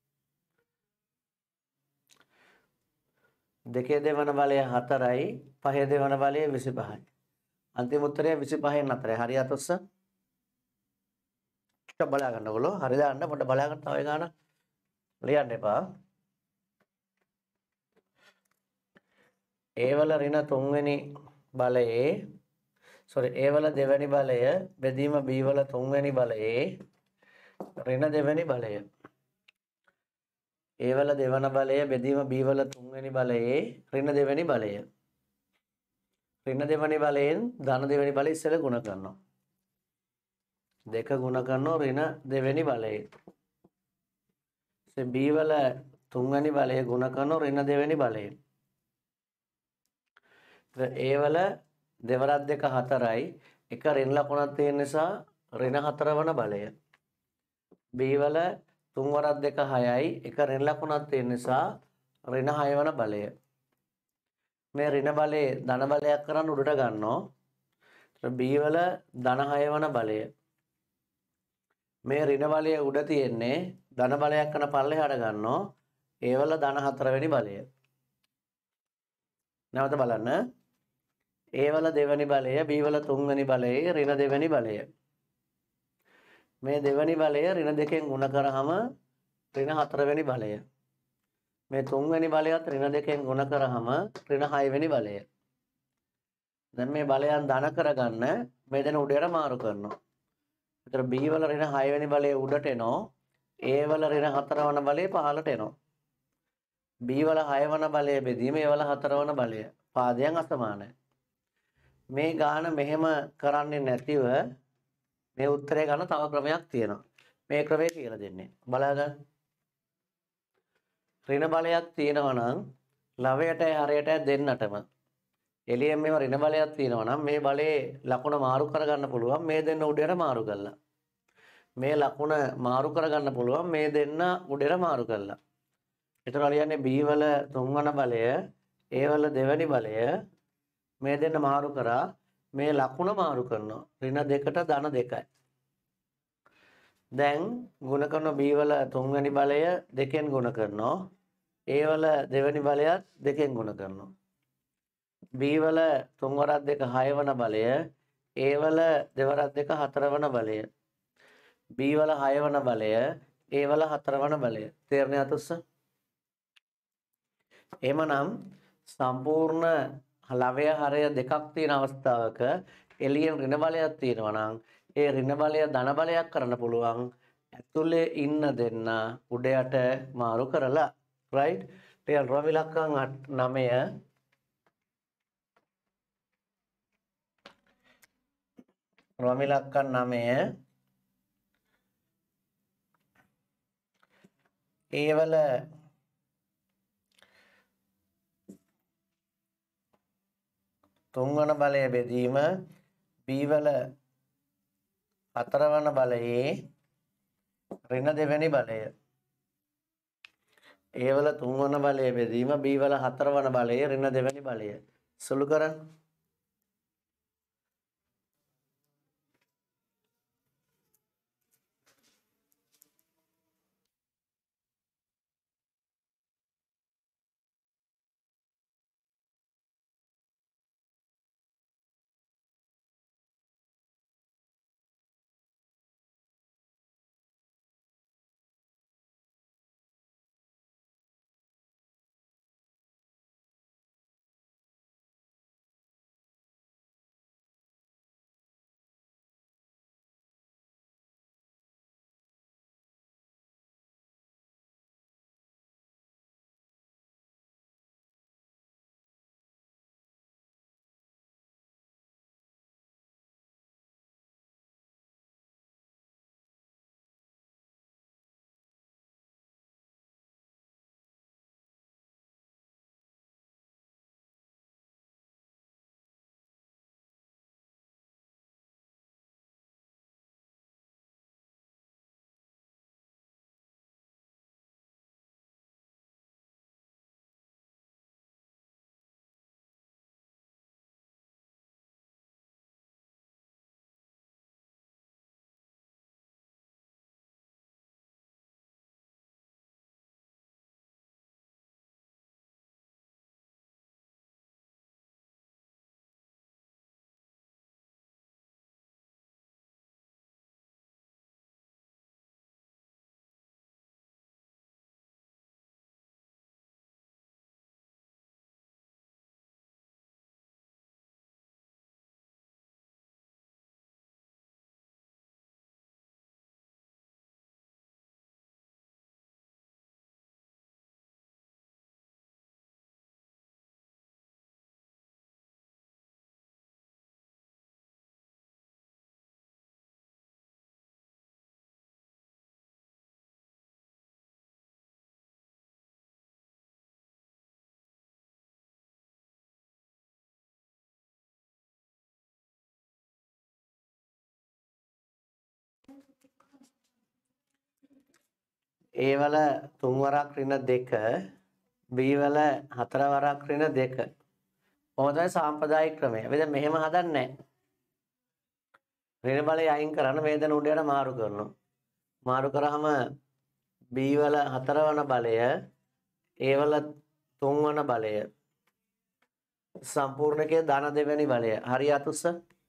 දෙකේ දෙවන බලය 4යි පහේ දෙවන බලය 25යි අන්තිම උත්තරය 25න් 4යි හරියට උස්ස ටිකක් බලා ගන්න ඕගොල්ලෝ හරි දාන්න පොඩ්ඩක් බලා ගන්න තව ගාන ලියන්න එපා A වල ඍණ තුන්වෙනි බලයේ A වල දෙවෙනි බලය බෙදීම B වල තුන්වෙනි බලයේ ඍණ දෙවෙනි බලය A වල දෙවන බලය බෙදීම B වල තුන්වෙනි බලයේ ඍණ දෙවෙනි බලය ඍණ දෙවෙනි බලයෙන් ධන දෙවෙනි බලය ඉස්සෙල්ලා ගුණ කරනවා දෙක ගුණ කරනවා ඍණ දෙවෙනි බලයෙන් B වල තුන්වෙනි බලය ගුණ කරනවා ඍණ දෙවෙනි බලයෙන් A වල දෙවරක් දෙක 4යි එක ඍණ ලකුණක් තියෙන නිසා ඍණ 4 වන බලය B වල තුන්වරක් දෙක 6යි එක ඍණ ලකුණක් තියෙන නිසා ඍණ 6 වන බලය මේ ඍණ බලයේ ධන බලයක් කරන් උඩට ගන්නවා B වල ධන 6 වන බලය මේ ඍණ බලය උඩ තියෙන්නේ ධන බලයක් කරන පල්ලෙහාට ගන්නවා A වල ධන 4 වෙනි බලය නැවත බලන්න A වල දෙවෙනි බලය B වල තුන්වෙනි බලයේ ඍණ දෙවෙනි බලය මේ දෙවෙනි බලය ඍණ දෙකෙන් ගුණ කරාම ඍණ 4 වෙනි බලය මේ තුන්වෙනි බලයත් ඍණ දෙකෙන් ගුණ කරාම ඍණ 6 වෙනි බලය දැන් මේ බලයන් ධන කරගන්න මේ දෙන උඩට මාරු කරනවා ඒතර B වල ඍණ 6 වෙනි බලය උඩට එනවා A වල ඍණ 4 වන බලය පහළට එනවා B වල 6 වන බලය බෙදීම A වල 4 වන බලය පාදයන් අසමානයි මේ ගාන මෙහෙම කරන්නේ නැතිව මේ උත්තරය ගන්න තව ක්‍රමයක් තියෙනවා මේ ක්‍රමය කියලා දෙන්නේ බලාගන්න ඍණ බලයක් තියෙනවා නම් ලවයට හරයට දෙන්නටම එළියෙන් මේව ඍණ බලයක් තියෙනවා නම් මේ බලයේ ලකුණ මාරු කරගන්න පුළුවන් මේ දෙන්න උඩට මාරු කරලා මේ ලකුණ මාරු කරගන්න පුළුවන් මේ දෙන්න උඩට මාරු කරලා ඒතර හරියන්නේ B වල තුන්වන බලය A වල දෙවෙනි බලය මේ දෙන්න මාරු කරා මේ ලකුණ මාරු කරනවා ඍණ දෙකට ධන දෙකයි දැන් ගුණ කරන B වල තුන්වෙනි බලය දෙකෙන් ගුණ කරනවා A වල දෙවෙනි බලයත් දෙකෙන් ගුණ කරනවා B වල තුන්වරක් දෙක 6 වන බලය A වල දෙවරක් දෙක 4 වන බලය B වල 6 වන බලය A වල 4 වන බලය තේරෙන්නේ අතොස්ස එහෙමනම් සම්පූර්ණ ලවය හරය දෙකක් තියෙන අවස්ථාවක එළියෙන් ඍණ බලයක් තියෙනවා නම් ඒ ඍණ බලය ධන බලයක් කරන්න පුළුවන් ඇතුලේ ඉන්න දෙන්න උඩ යට මාරු කරලා right ඊට රෝම ඉලක්කම් 9 රෝම ඉලක්කම් 9 ඒ වල තුන්වන බලය බෙදීම B වල 4 වන බලයේ ඍණ දෙවෙනි බලය A වල තුන්වන බලය බෙදීම B වල 4 වන බලයේ ඍණ දෙවෙනි බලය සුළු කරන්න A වල 3 වරක් ඍණ 2 B වල 4 වරක් ඍණ 2 කොහොමද සාම්ප්‍රදායික ක්‍රමය. අපි දැන් මෙහෙම හදන්නේ නැහැ. ඍණ බලය අයින් කරන්න මේ දෙන උඩයට මාරු කරනවා. මාරු කරාම B වල 4 වන බලය A වල 3 වන බලය සම්පූර්ණකයේ ධන දෙවෙනි බලය. හරි අතුස්ස.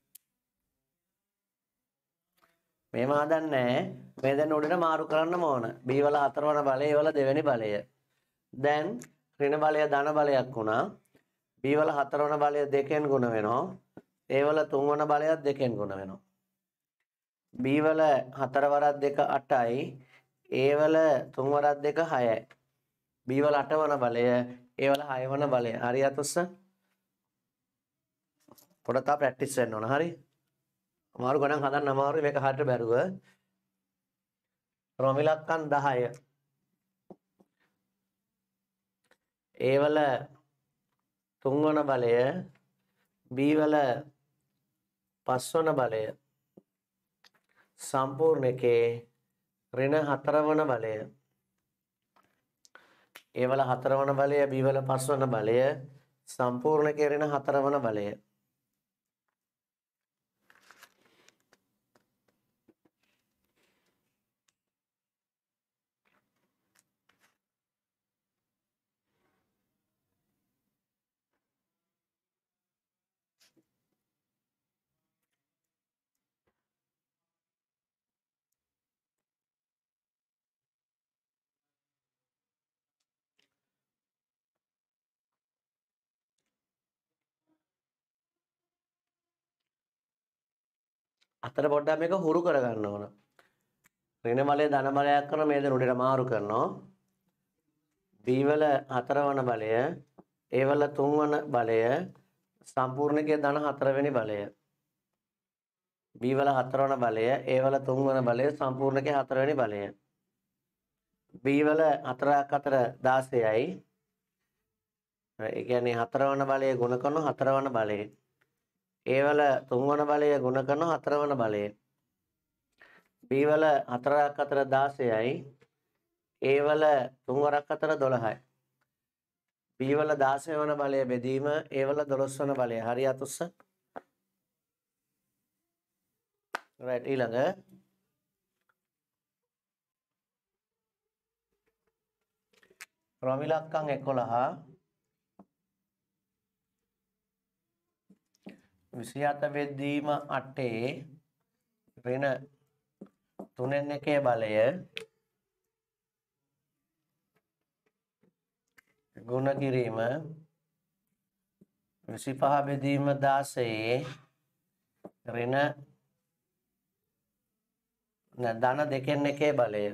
මේව හදන්නේ මේ දැන් උඩට මාරු කරන්නම ඕන. B වල 4 වන බලය A වල දෙවෙනි බලය. දැන් ඍණ බලය ධන බලයක් වුණා. B වල 4 වන බලය 2ෙන් ගුණ වෙනවා. A වල 3 වන බලයත් 2ෙන් ගුණ වෙනවා. B වල 4 වරක් 2 8යි. A වල 3 වරක් 2 6යි. B වල 8 වන බලය A වල 6 වන බලය. හරි අතුස්ස. පොඩක් තා ප්‍රැක්ටිස් වෙන්න ඕන. හරි. අමාරු ගණන් හදන්න අමාරුයි මේක හරියට බැරුව. රොමිලක්කන් 10. A වල 3 වන බලය B වල 5 වන බලය සම්පූර්ණකේ ඍණ 4 වන බලය. A වල 4 වන බලය B වල 5 වන බලය සම්පූර්ණකේ ඍණ 4 වන බලය. අතර පොඩ්ඩක් මේක හුරු කරගන්න ඕන. ඍණ බලය ධන බලයක් කරන මේ දෙන උඩට මාරු කරනවා. B වල 4 වන බලය A වල 3 වන බලය සම්පූර්ණකයේ ධන 4 වෙනි බලය. B වල 4 වන බලය A වල 3 වන බලය සම්පූර්ණකයේ 4 වෙනි බලය. B වල 4ක් අතර 16යි. ඒ කියන්නේ 4 වන බලය ගුණ කරනවා 4 වන බලය. A වල 3 වන බලය ගුණ කරනවා 4 වන බලය. B වල 4ක් අතර 16යි. A වල 3 වරක් අතර 12යි. B වල 16 වන බලය බෙදීම A වල 12 වන බලය. හරි අතුස්ස. right ඊළඟ රොමිලක්කන් 11 27 බෙදීම 8 ඍණ 3න් 1 බලය ගුණ කිරීම 25 බෙදීම 16 ඍණ ධන 2න් 1 බලය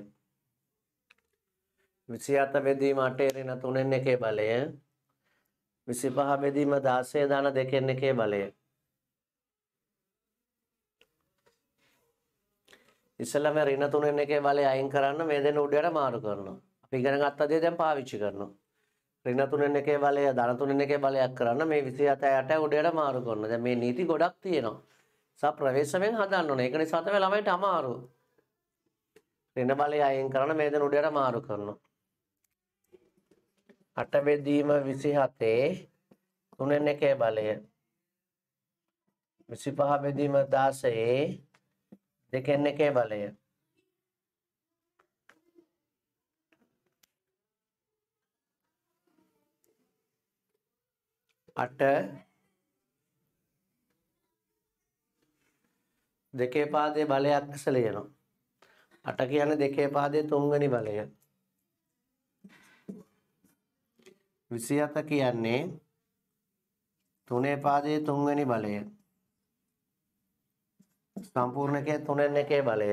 27 බෙදීම 8 ඍණ 3න් 1 බලය 25 බෙදීම 16 ධන 2න් 1 බලය. ඉස්සෙල්ලාම ඍණ 3න් 1 බලය අයින් කරන්න මේ දෙන උඩයට මාරු කරනවා. අපි ඉගෙන ගත්ත දේ දැන් පාවිච්චි කරනවා. ඍණ 3න් 1 බලය ධන 3න් 1 බලයක් කරන්න මේ 27 8 උඩයට මාරු කරනවා. දැන් මේ නීති ගොඩක් තියෙනවා. සා ප්‍රවේශමෙන් හදන්න ඕනේ. ඒක නිසා තමයි ළමයිට අමාරු. ඍණ බලය අයින් කරන්න මේ දෙන උඩයට මාරු කරනවා. 8 බෙදීම 27 3න් 1 බලය 25 බෙදීම 16 2න් 1 බලය 8 2 පාදයේ බලයක් ලෙස ලියනවා. 8 කියන්නේ 2 පාදයේ 3 වෙනි බලය. 27 කියන්නේ 3 පාදයේ 3 වෙනි බලය. සම්පූර්ණකයේ 3න් 1 බලය.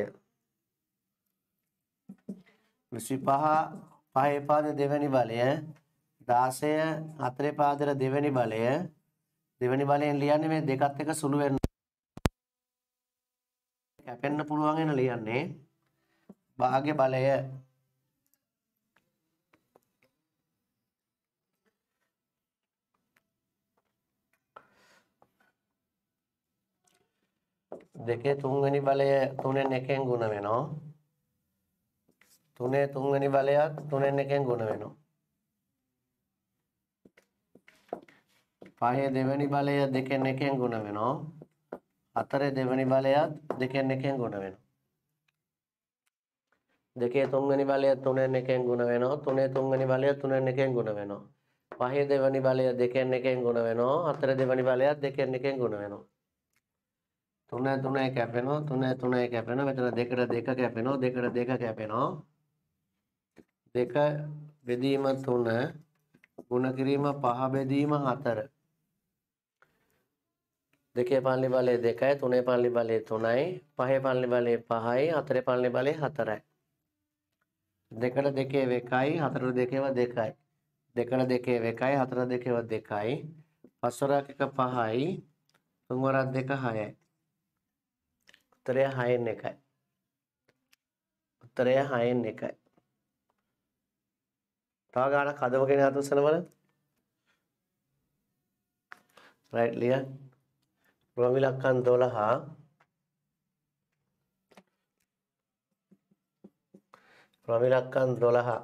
25 5 පාදයේ දෙවෙනි බලය. 16 4 පාදයේ දෙවෙනි බලය. දෙවෙනි බලයෙන් ලියන්නේ මේ දෙකත් එක සුළු වෙන්න. කැපෙන්න පුළුවන් වෙන ලියන්නේ භාග්‍ය බලය. දෙකේ 3 වෙනි බලය 3න් 1ෙන් ගුණ වෙනවා. 3 තුන්වෙනි බලයත් 3න් එකෙන් ගුණ වෙනවා. 5 දෙවෙනි බලය 2න් එකෙන් ගුණ වෙනවා. 4 දෙවෙනි බලයත් 2න් එකෙන් ගුණ වෙනවා. 2 තුන්වෙනි බලය 3න් එකෙන් ගුණ වෙනවා. 3 තුන්වෙනි බලය 3න් එකෙන් ගුණ වෙනවා. 5 දෙවෙනි බලය 2න් එකෙන් ගුණ වෙනවා. 4 දෙවෙනි බලයත් 2න් එකෙන් ගුණ වෙනවා. 3 3 කැපෙනවා. 3 3 කැපෙනවා. මෙතන 2ට 2 කැපෙනවා. 2ට 2 කැපෙනවා. 2 බෙදීම 3 ගුණ කිරීම 5 බෙදීම 4. 2 පළලි බලය 2යි 3 පළලි බලය 3යි 5 පළලි බලය 5යි 4 පළලි බලය 4යි. 2ට 2 1යි 4ට 2ව 2යි. 2ට 2 1යි 4ට 2ව 2යි. 5 වරක් 1 5යි 3 වරක් 2 6යි. උත්තරය 6න් 1යි. උත්තරය 6න් 1යි. තව ගානක් හදවගෙන හත් උත්සන බලන්න. රයිට් ලියන්න. ප්‍රමිලක්කන් 12 ප්‍රමිලක්කන් 12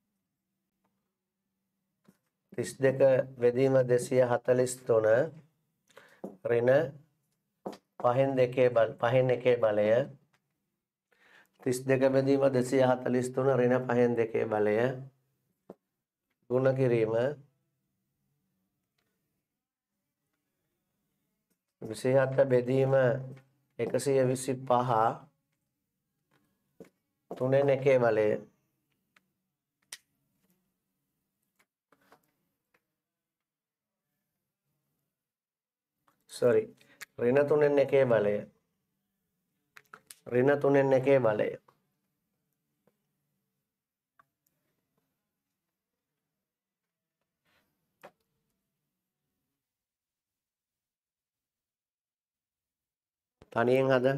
32 බෙදීම 243 ඍණ 5න් 1 බලය 32 බෙදීම 243 ඍණ 5න් 2 බලය ගුණ කිරීම 27 බෙදීම 125 3න් 1 බලය ඍණ 3න් 1 බලය ඍණ 3න් 1 බලය තනියෙන් හදන්න.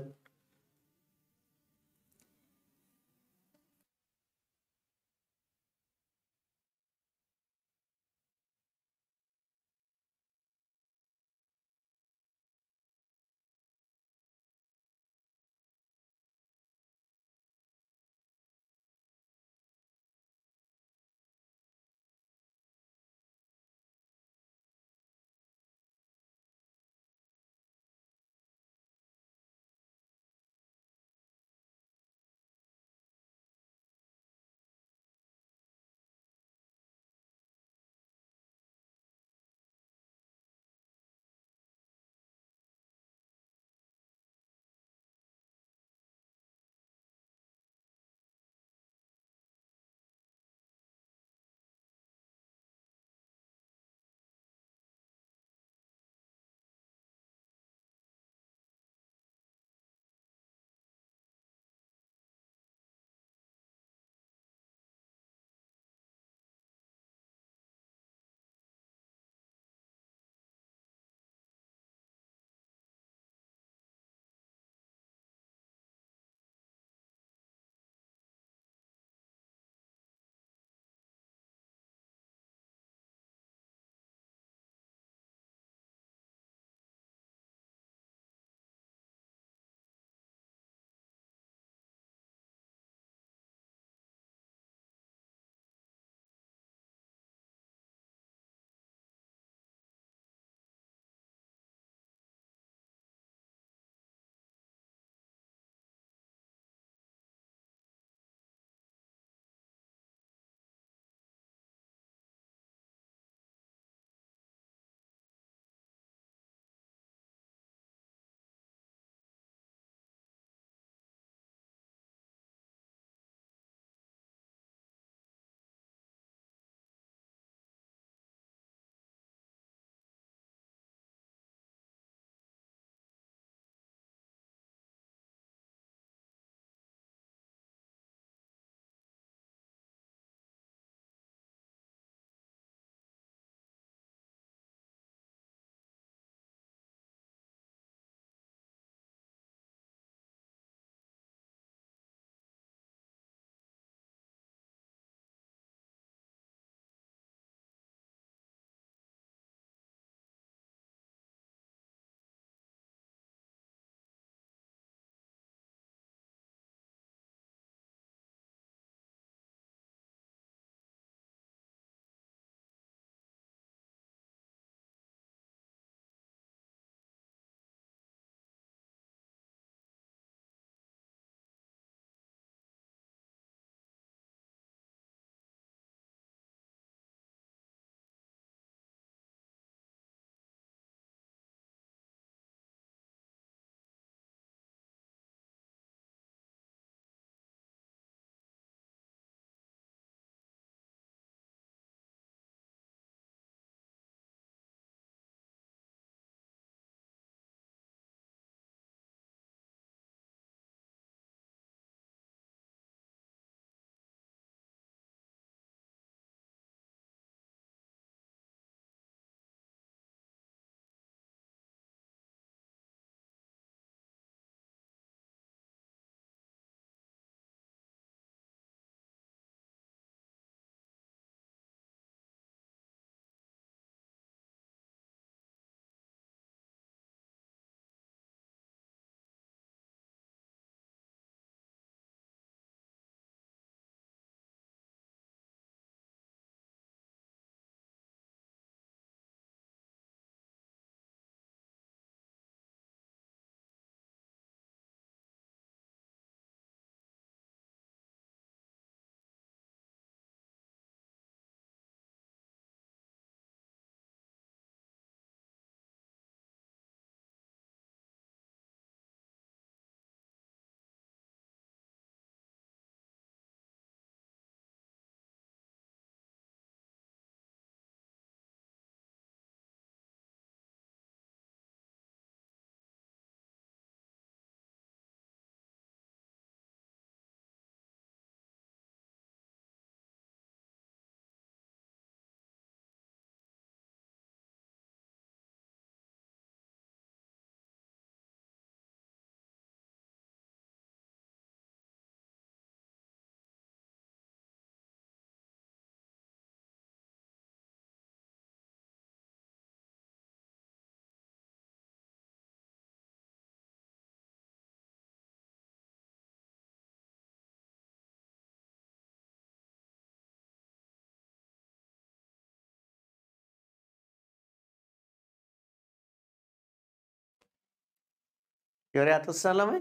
ඉවරයි අත උස්සන්න ළමයි.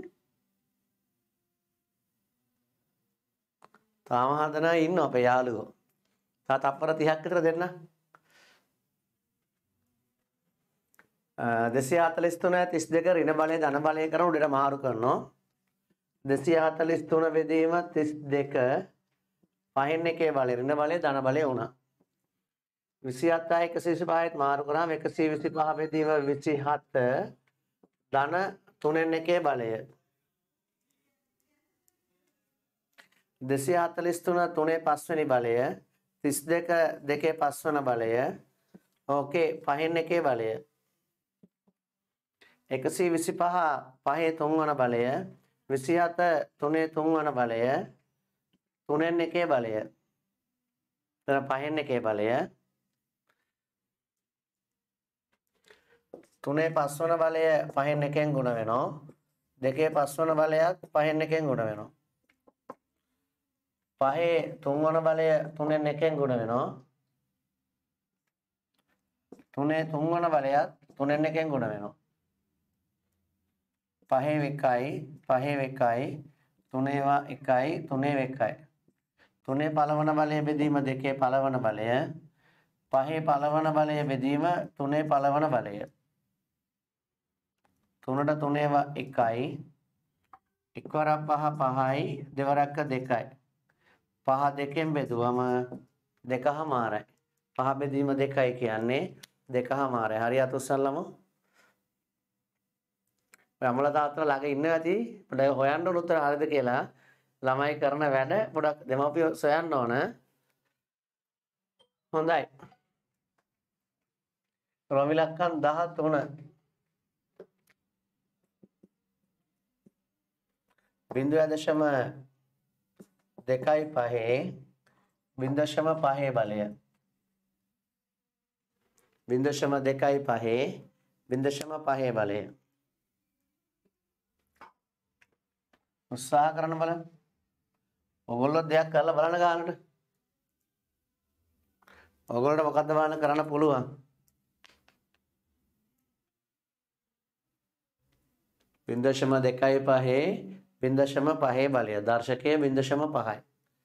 තාම හදන අය ඉන්නවා අපේ යාළුවෝ. තා තප්පර 30ක් විතර දෙන්න. 243 32 ඍණ බලය ධන බලය කරන උඩට මාරු කරනවා. 243 බෙදීම 32 පහෙන් එකේ බලය ඍණ බලය ධන බලය වුණා. 27 125ත් මාරු කරාම 125 බෙදීම 27 ධන 3න් එකේ බලය 243 3 5 වෙනි බලය 32 2 5 වන බලය ඕකේ පහෙන් එකේ බලය 125 පහේ 3 වන බලය 27 3 3 වන බලය 3න් එකේ බලය එතන පහෙන් එකේ බලය 3 5 වන බලය පහෙන් එකෙන් ගුණ වෙනවා 2 5 වන බලයත් පහෙන් එකෙන් ගුණ වෙනවා පහේ 3 වන බලය 3න් එකෙන් ගුණ වෙනවා 3 3 වන බලයත් 3න් එකෙන් ගුණ වෙනවා පහේ 1යි පහේ 1යි 3ේවා 1යි 3ේ 1යි 3 පළවන බලය බෙදීම 2 පළවන බලය පහේ පළවන බලය බෙදීම 3 පළවන බලය 3ට 3ේවා 1යි එක්වරක් 5 5යි දෙවරක්ක 2යි 5 2ෙන් බෙදුවම 2/4යි 5 බෙදීම 2යි කියන්නේ 2/4යි හරි අත උස්සන්නලම ඔය අමල තාත්තලා ළඟ ඉන්න ඇති පොඩ්ඩක් හොයන්න උන උත්තර හරිද කියලා ළමයි කරන වැඩ පොඩ්ඩක් දෙමව්පියෝ සොයන්න ඕන හොඳයි රොමිලක්කම් 13 0.25 0.5 බලය 0.25 0.5 බලය උත්සාහ කරන්න බලන්න ඔයගොල්ලෝ දෙයක් කරලා බලන්න ගන්නට ඔයගොල්ලන්ට මොකද්ද බලන්න කරන්න පුළුවන් 0.25 0.5 බලය දර්ශකයේ 0.5යි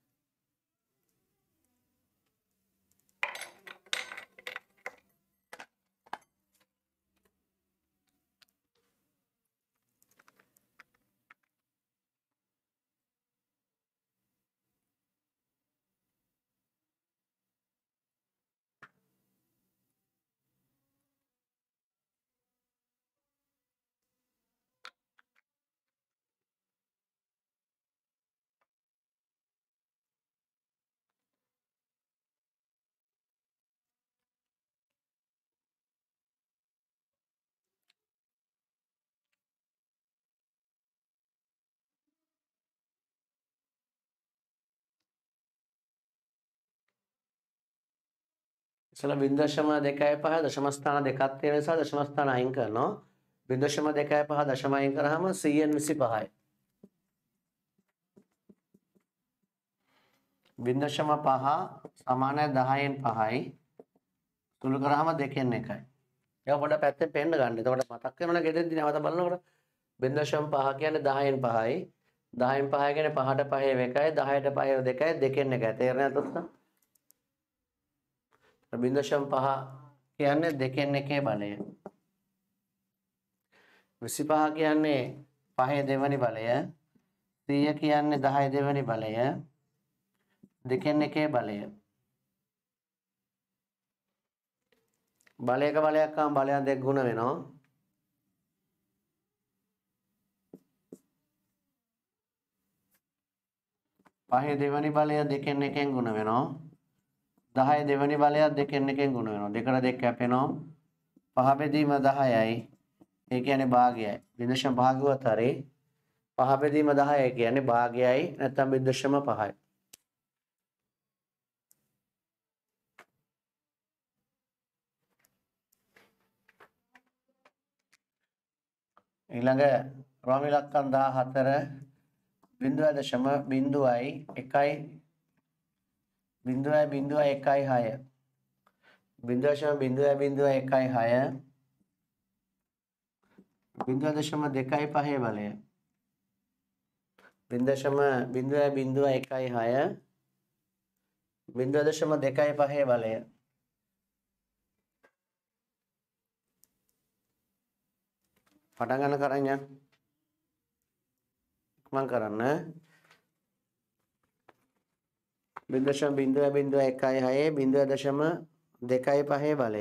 ඉතල 0.25 දශම ස්ථාන දෙකක් තියෙන නිසා දශම ස්ථාන අයින් කරනවා 0.25 දශම අයින් කරාම 100න් 25යි 0.5 සමානයි 10න් 5යි සුළු කරාම 2න් 1යි ඒක පොඩ්ඩක් පැත්තෙන් පෙන්න ගන්න. එතකොට මතක් වෙනවනේ ගෙදෙද්දි නැවත බලනකොට 0.5 කියන්නේ 10න් 5යි 10න් 5 කියන්නේ 5ට 5 1යි 10ට 5 2යි 2න් 1යි තේරෙනවද ඔස්සා 0.5 කියන්නේ 2න් 1 බලය 25 කියන්නේ 5 දෙවෙනි බලය 100 කියන්නේ 10 දෙවෙනි බලය 2න් 1 බලය බලයක බලයක් ආවම බලයන් දෙක ගුණ වෙනවා පහේ දෙවෙනි බලය 2න් 1ෙන් ගුණ වෙනවා 10 දෙවෙනි බලයත් 2න් 1ෙන් ගුණ වෙනවා දෙකට දෙක කැපෙනවා 5 බෙදීම 10යි ඒ කියන්නේ භාගයයි 0.5 ගුවත් හරි 5 බෙදීම 10යි කියන්නේ භාගයයි නැත්නම් 0.5යි ඊළඟ රෝම ඉලක්කම් 14 0.01යි 0.01යි 6 0.01යි 6 0.2 පහේ බලය 0.001.6 0.2 පහේ බලය පටන් ගන්න කරන්න මම කරන්න 0.001.6 0.2 පහේ බලය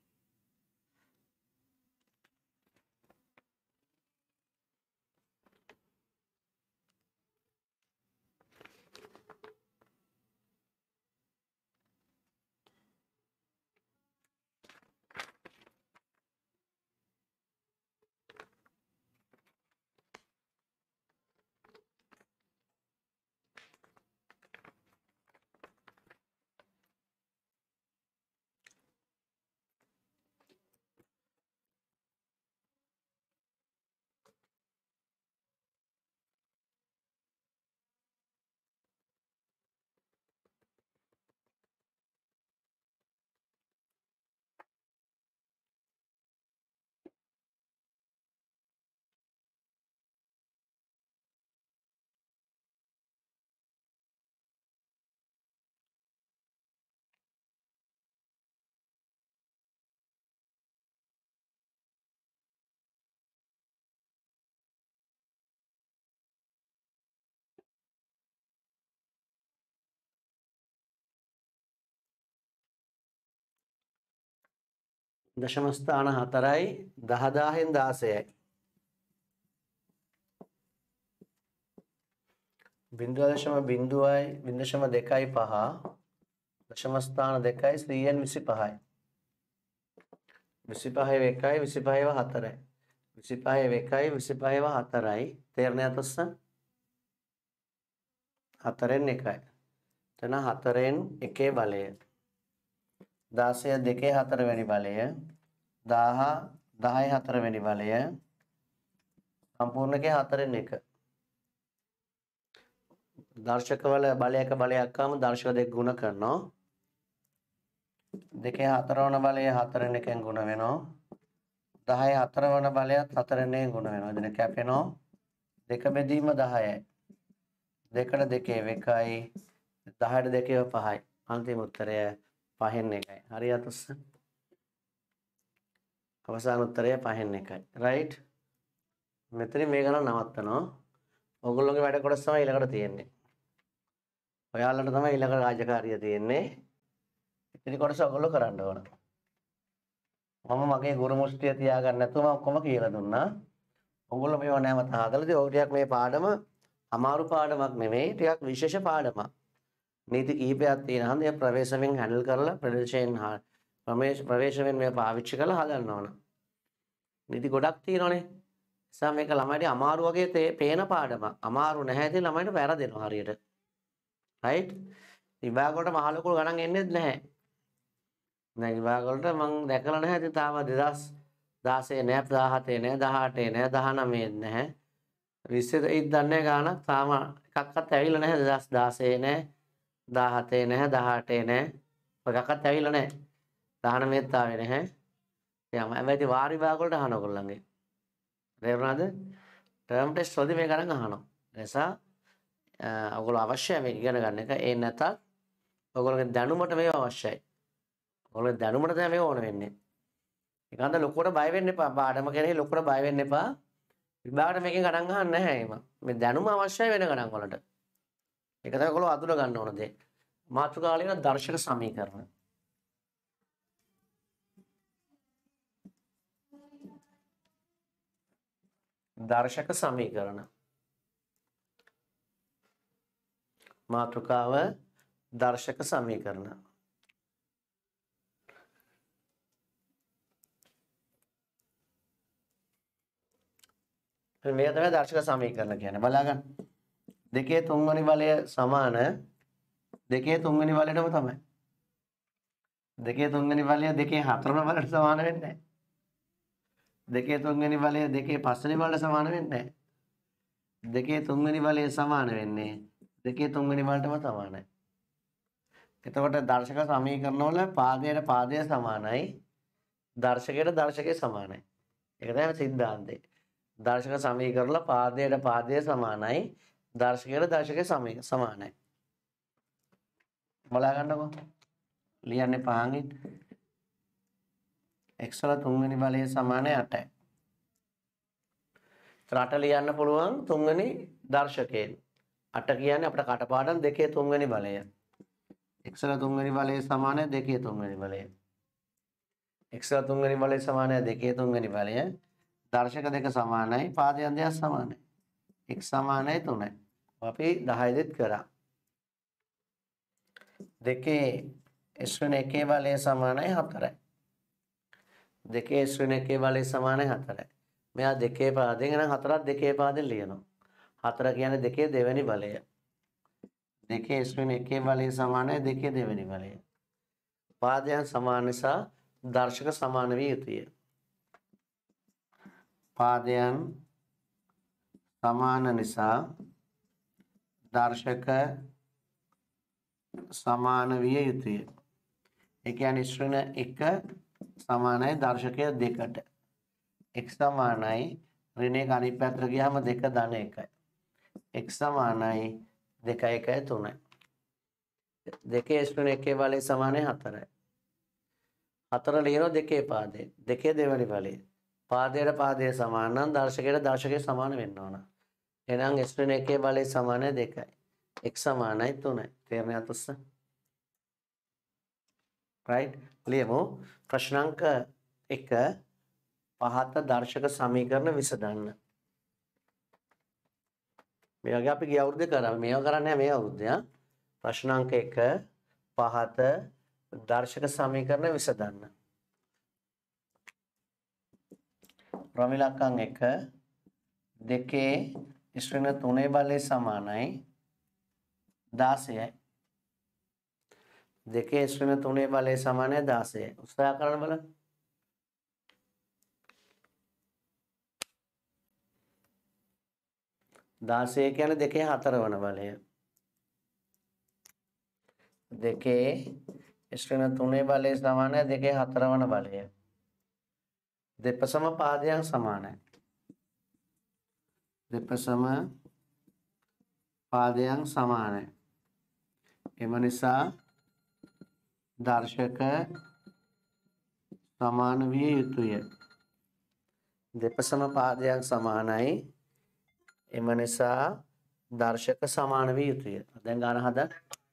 දශම ස්ථාන 4යි 10000න් 16යි 0.0යි 0.2යි 5 දශම ස්ථාන 2යි 100න් 25යි 25 1යි 25ව 4යි 25 1යි 25ව 4යි තේරෙනවද තොස්ස 4න් 1යි එතන 4න් 1 බලය 16 2 4 වෙනි බලය 1000 10 4 වෙනි බලය සම්පූර්ණකේ 4න් 1 දර්ශකවල බලයක බලයක් ආවම දර්ශක දෙක ගුණ කරනවා 2 4 වන බලය 4න් 1ෙන් ගුණ වෙනවා 10 4 වන බලයත් 4න් 1ෙන් ගුණ වෙනවා එදින කැපෙනවා 2 බෙදීම 10යි 2ට 2 1යි 10ට 2 5යි අන්තිම උත්තරය 5න් 1යි හරියට උස්ස අවසාන උත්තරය 5න් 1යි රයිට් මෙතනින් මේ ගණන් නවත්තනවා ඔයගොල්ලෝගේ වැඩ කොටස තමයි ඊළඟට තියෙන්නේ ඔයාලට තමයි ඊළඟ රාජකාරිය තියෙන්නේ ඉතින් කොටස ඔයගොල්ලෝ කරන්න ඕන මම මගේ ගුරු මුස්තිය තියාගන්න නැතුව මම ඔක්කොම කියලා දුන්නා ඔයගොල්ලෝ මේව නැවත හදලාදී ඔය ටිකක් මේ පාඩම අමාරු පාඩමක් නෙමෙයි ටිකක් විශේෂ පාඩමක් නීති කිහිපයක් තියෙනවා හන්ද ඒ ප්‍රවේශයෙන් හැන්ඩල් කරලා ප්‍රවේශයෙන් මේ පාවිච්චි කරලා හදන්න ඕන නීති ගොඩක් තියෙනවානේ නිසා මේක ළමයිට අමාරු වගේ පේන පාඩමක් අමාරු නැහැ ඉතින් ළමයිට වැරදෙනවා හරියට රයිට් විභාග වලට මහ ලොකු ගණන් එන්නේ නැහැ දැන් විභාග වලට මම දැකලා නැහැ ඉතින් තාම 2016 නෑ 17 නෑ 18 නෑ 19 නැහැ 20 ඉත් දන්නේ ගානක් තාම එකක්වත් ඇවිල්ලා නැහැ 2016 නෑ 17 නැහැ 18 නෑ ඔයකක්වත් ඇවිල්ලා නැහැ 19ත් ආවේ නැහැ එයාම හැබැයි වාර විභාග වලට අහන ඔයගොල්ලන්ගේ තේරුණාද ටර්ම් ටෙස්ට් වලදී මේ ගණන් අහනවා නිසා ඔයගොල්ලෝ අවශ්‍යයි මේක ඉගෙන ගන්න එක ඒ නැතත් ඔයගොල්ලෝගේ දැනුමට මේව අවශ්‍යයි ඔයගොල්ලෝ දැනුමට තමයි මේක ඕන වෙන්නේ ඒකන්ද ලොකුවට බය වෙන්න එපා පාඩම කෙරෙහි ලොකුවට බය වෙන්න එපා විභාගයට මේකෙන් ගණන් අහන්නේ නැහැ එහෙම මේ දැනුම අවශ්‍යයි වෙන ගණන් වලට ඒක තමයි ඔයගොල්ලෝ අඳුර ගන්න ඕන දේ මාතෘකාව වලින් දර්ශක සමීකරණ දර්ශක සමීකරණ මාතෘකාව දර්ශක සමීකරණ මේ තමයි දර්ශක සමීකරණ කියන්නේ බලාගන්න දෙකේ තුන්වෙනි බලය සමාන දෙකේ තුන්වෙනි බලයටම තමයි දෙකේ තුන්වෙනි බලය දෙකේ හතරවෙනි බලයට සමාන වෙන්නේ නැහැ දෙකේ තුන්වෙනි බලය දෙකේ පස්වෙනි බලයට සමාන වෙන්නේ නැහැ දෙකේ තුන්වෙනි බලය සමාන වෙන්නේ දෙකේ තුන්වෙනි බලයටම සමානයි එතකොට දර්ශක සමීකරණ වල පාදයට පාදය සමානයි දර්ශකයට දර්ශකය සමානයි ඒක තමයි සිද්ධාන්තය දර්ශක සමීකරණ පාදයට පාදය සමානයි. දර්ශකයට දර්ශකය සමානයි. බලා ගන්නකො. ලියන්නේ පහකින්. x වල තුන්වෙනි බලය සමානයි 8යි. 8 ලියන්න පුළුවන් තුන්වෙනි දර්ශකයෙන්. 8 කියන්නේ අපිට කටපාඩම් 2 තුන්වෙනි බලය. x වල තුන්වෙනි බලය සමානයි 2 තුන්වෙනි බලය. x වල තුන්වෙනි බලය සමානයි 2 තුන්වෙනි බලය. දර්ශක දෙක සමානයි පාදයන් දෙක සමානයි. x සමානයි 3යි. අපි 10 දෙත් කරා. දෙකේ s වෙන එකේ බලය සමානයි 4යි. දෙකේ s වෙන එකේ බලය සමානයි 4යි. මෙයා දෙකේ පාදයෙන් එන 4ක් දෙකේ පාදයෙන් ලියනවා. 4 කියන්නේ දෙකේ දෙවෙනි බලය. දෙකේ s වෙන එකේ බලය සමානයි දෙකේ දෙවෙනි බලය. පාදයන් සමාන නිසා දර්ශක සමාන විය යුතුය. පාදයන් සමාන නිසා දර්ශක සමාන විය යුතුය. ඒ කියන්නේ s වෙන 1 සමානයි දර්ශකය 2ට. x සමානයි ඍණ එක අනිත් පැත්තට ගියාම 2 ධන 1යි. x සමානයි 2 1 3යි. දෙකේ s වෙන එකේ බලය සමානයි 4යි. 4 ලියනවා දෙකේ පාදේ. දෙකේ දෙවෙනි බලය. පාදයට පාදය සමාන නම් දර්ශකයට දර්ශකය සමාන වෙන්න ඕන. එහෙනම් s වෙන එකේ බලය සමානයි 2යි. x සමානයි 3යි. තේරෙනවද උස්ස? right? ලියමු. ප්‍රශ්නාංක 1 පහත දර්ශක සමීකරණ විසඳන්න. මේ වගේ අපි ගිය අවුරුද්දේ කරා. මේව කරන්නේ නැහැ මේ අවුරුද්දේ. ප්‍රශ්නාංක 1 පහත දර්ශක සමීකරණ විසඳන්න. ප්‍රමිලක්කම් 1 දෙකේ s වෙන 3 බලය සමානයි 16යි. දෙකේ s වෙන 3 බලය සමානයි 16යි. උත්සාහ කරන්න බලන්න. දාසය කියන්නේ දෙකේ 4 වන බලය. දෙකේ s වෙන 3 බලය සමානයි දෙකේ 4 වන බලය. දෙපසම පාදයන් සමානයි. දෙපසම පාදයන් සමානයි. එම නිසා දර්ශක සමාන විය යුතුය. දෙපසම පාදයන් සමානයි. එම නිසා දර්ශක සමාන විය යුතුය. දැන් ගන්න හදන්න.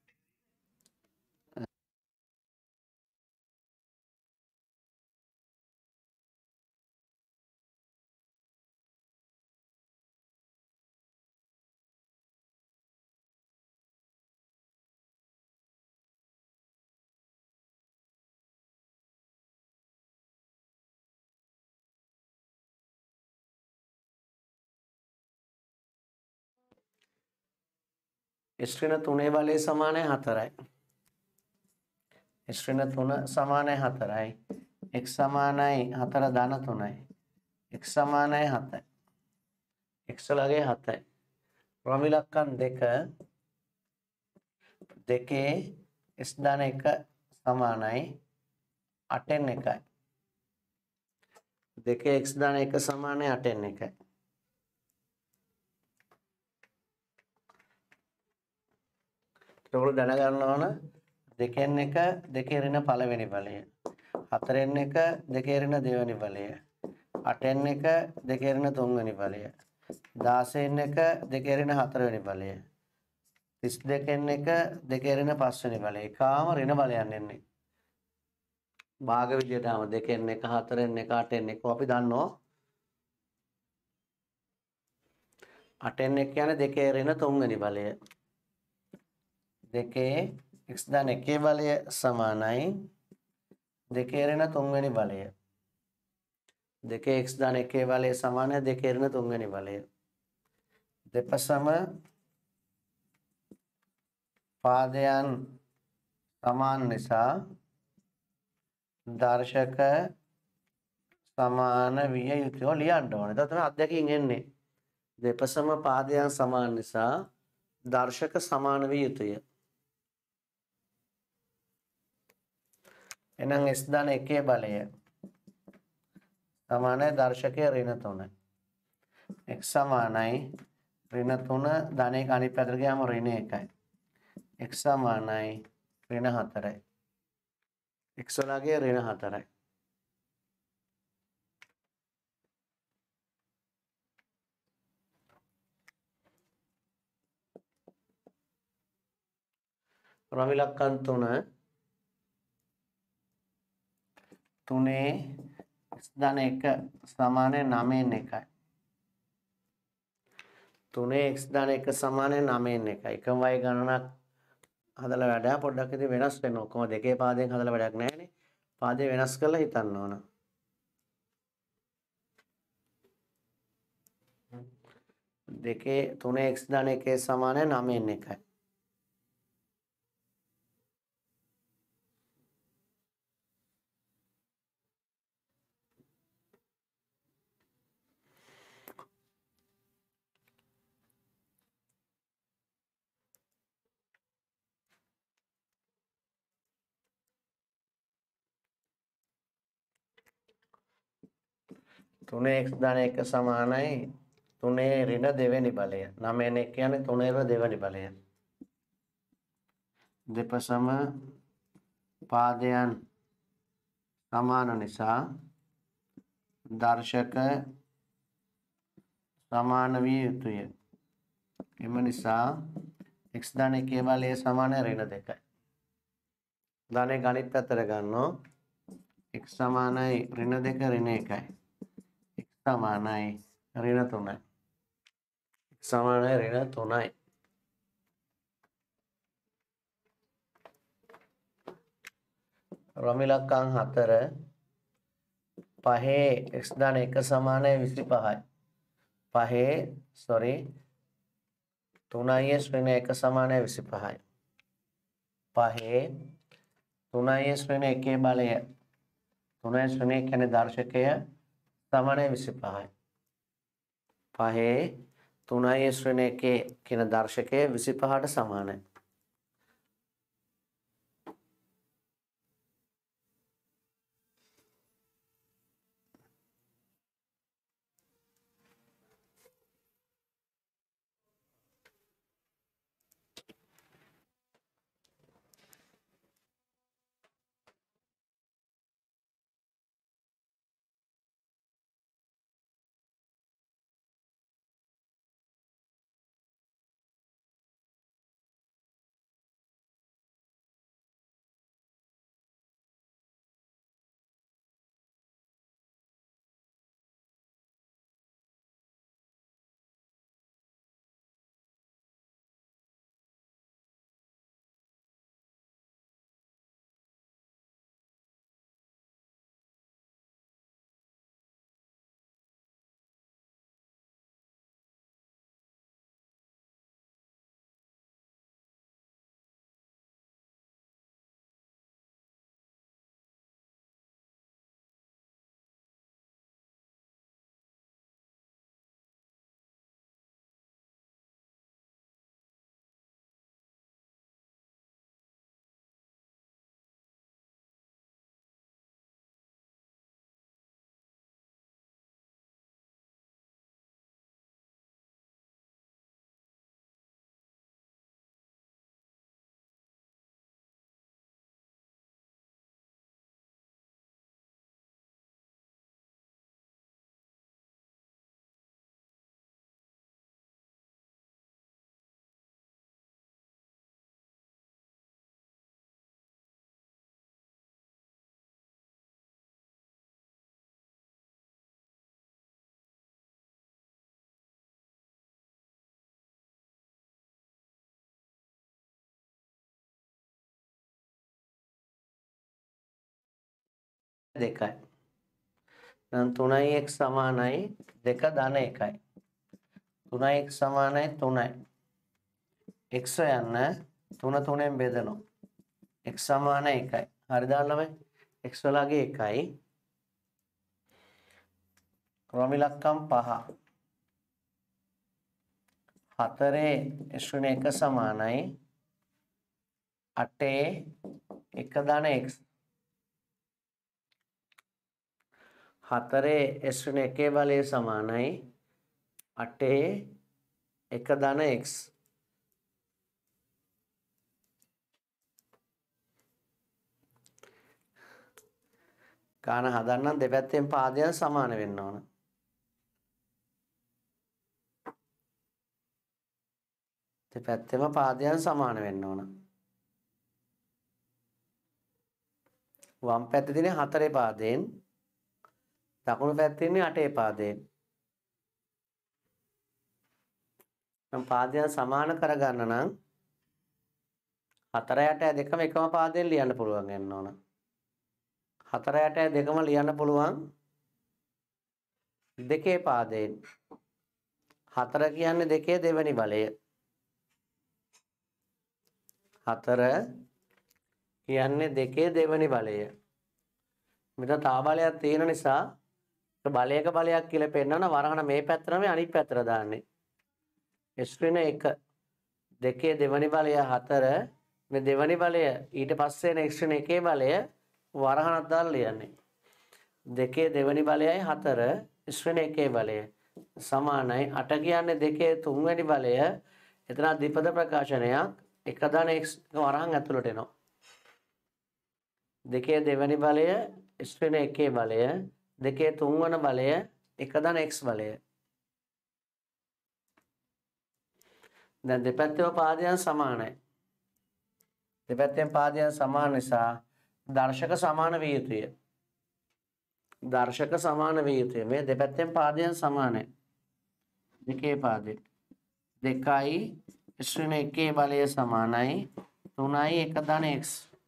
s වෙන 3 බලය සමානයි 4යි. s වෙන 3 සමානයි 4යි. x සමානයි 4 ධන 3යි. x සමානයි 7යි. x ලගේ 7යි. ප්‍රමිලක්කම් 2 දෙකේ s ධන 1 සමානයි 8න් 1යි. දෙකේ x ධන 1 සමානයි 8න් 1යි. ඒකවල දැනගන්න ඕන දෙකෙන් 1 දෙකේ ඍණ පළවෙනි බලය. 4න් 1 දෙකේ ඍණ දෙවෙනි බලය. 8න් 1 දෙකේ ඍණ තුන්වෙනි බලය. 16න් 1 දෙකේ ඍණ හතරවෙනි බලය. 32න් 1 දෙකේ ඍණ පස්වෙනි බලය. ඒකාම ඍණ බලයන් එන්නේ. භාග විදියටම 2න් 1 4න් 1 8න් 1 අපි දන්නවා. 8න් 1 කියන්නේ දෙකේ ඍණ තුන්වෙනි බලය. දෙකේ x ධන 1 බලය සමානයි දෙකේ ඍණ තුන්වෙනි බලය. දෙකේ x ධන 1 බලය සමානයි දෙකේ ඍණ තුන්වෙනි බලය. දෙපසම පාදයන් සමාන නිසා දර්ශක සමාන විය යුතුය. ලියන්න ඕනේ. එතකොට තමයි අධ්‍යක්ෂකින් එන්නේ. දෙපසම පාදයන් සමාන නිසා දර්ශක සමාන විය යුතුය. එහෙනම් s ධන 1 බලය සමානයි දර්ශකයේ ඍණ 3. x සමානයි ඍණ 3 ධන 1 අනිත් පැත්තට ගියාම ඍණ 1යි. x සමානයි ඍණ 4යි. x වලගේ ඍණ 4යි. රමිලක්කන් 3 3 x ධන 1 සමානයි 9න් 1යි. 3 x ධන 1 සමානයි 9න් 1යි. එකම වයි ගණනක් හදලා වැඩ පොඩ්ඩක් ඉතින් වෙනස් වෙනවා. කොහොම දෙකේ පාදයෙන් හදලා වැඩක් නැහැනේ. පාදේ වෙනස් කරලා හිතන්න ඕන. දෙකේ 3 x ධන 1 සමානයි 9න් 1යි. තුනේ x ධන 1 සමානයි 3 ඍණ දෙවෙනි බලය. 9න් 1 කියන්නේ 3 ඍණ දෙවෙනි බලය. දෙපසම පාදයන් සමාන නිසා දර්ශක සමාන විය යුතුය. එම නිසා x ධන 1 බලය සමානයි ඍණ 2යි. ධනෙ ගණිත පැත්තට ගන්නවා. x සමානයි ඍණ 2 ඍණ 1යි. x සමානයි ඍණ 3යි. x සමානයි ඍණ 3යි. රමිලක්කන් 4 පහේ x ධන 1 සමානයි 25යි. පහේ 3s ඍණ 1 සමානයි 25යි. පහේ 3s ඍණ 1 බලය 3s ඍණ 1 කියන්නේ දර්ශකය සමානයි 25යි. පහේ 3s ඍණ 1 කියන දර්ශකය 25ට සමානයි. දෙකයි. නම් 3x සමානයි 2 ධන 1යි. 3x සමානයි 3යි. x යන්න 3 3ෙන් බෙදනවා. x සමානයි 1යි. හරි දාන්නමයි. x වලගේ 1යි. ක්‍රමිලක්කම් 5. 4 s ඍණ 1 සමානයි 8 1 ධන x. 4 s ඍණ 1 බලය සමානයි 8 1 ධන x. ගාන හදන්නම් දෙපැත්තෙන් පාදයන් සමාන වෙන්න ඕන. දෙපැත්තෙම පාදයන් සමාන වෙන්න ඕන. වම් පැත්තේ තියෙන 4 පාදයෙන් දකුණු පැත්තේ ඉන්නේ 8 පාදයෙන්. නම් පාදයන් සමාන කරගන්න නම් 4 8 දෙකම එකම පාදයෙන් ලියන්න පුළුවන් වෙන්න ඕන. 4 8 දෙකම ලියන්න පුළුවන් දෙකේ පාදයෙන්. 4 කියන්නේ දෙකේ දෙවෙනි බලය. 4 කියන්නේ දෙකේ දෙවෙනි බලය. මෙතන තා බලයක් තියෙන නිසා බලයක බලයක් කියලා පෙන්නන වරහන මේ පැත්තට මේ අනිත් පැත්තට දාන්නේ. x-1 දෙකේ දෙවෙනි බලය 4 මේ දෙවෙනි බලය ඊට පස්සේ එන x-1 බලය වරහනක් දාලා ලියන්නේ. දෙකේ දෙවෙනි බලයයි 4 x-1 බලය සමානයි 8 කියන්නේ දෙකේ තුන්වෙනි බලය. එතන ද්විපද ප්‍රකාශනයක් 1 ධන x වරහන් ඇතුළට එනවා. දෙකේ දෙවෙනි බලය x-1 බලය දෙකේ තුන්වන බලය 1 ධන x බලය. දැන් දෙපැත්තේ පාදයන් සමානයි. දෙපැත්තෙන් පාදයන් සමාන නිසා දර්ශක සමාන විය යුතුය. දර්ශක සමාන විය යුතුය. මේ දෙපැත්තෙන් පාදයන් සමානයි. දෙකේ පාදේ 2යි x-1 බලය සමානයි 3යි 1 ධන x.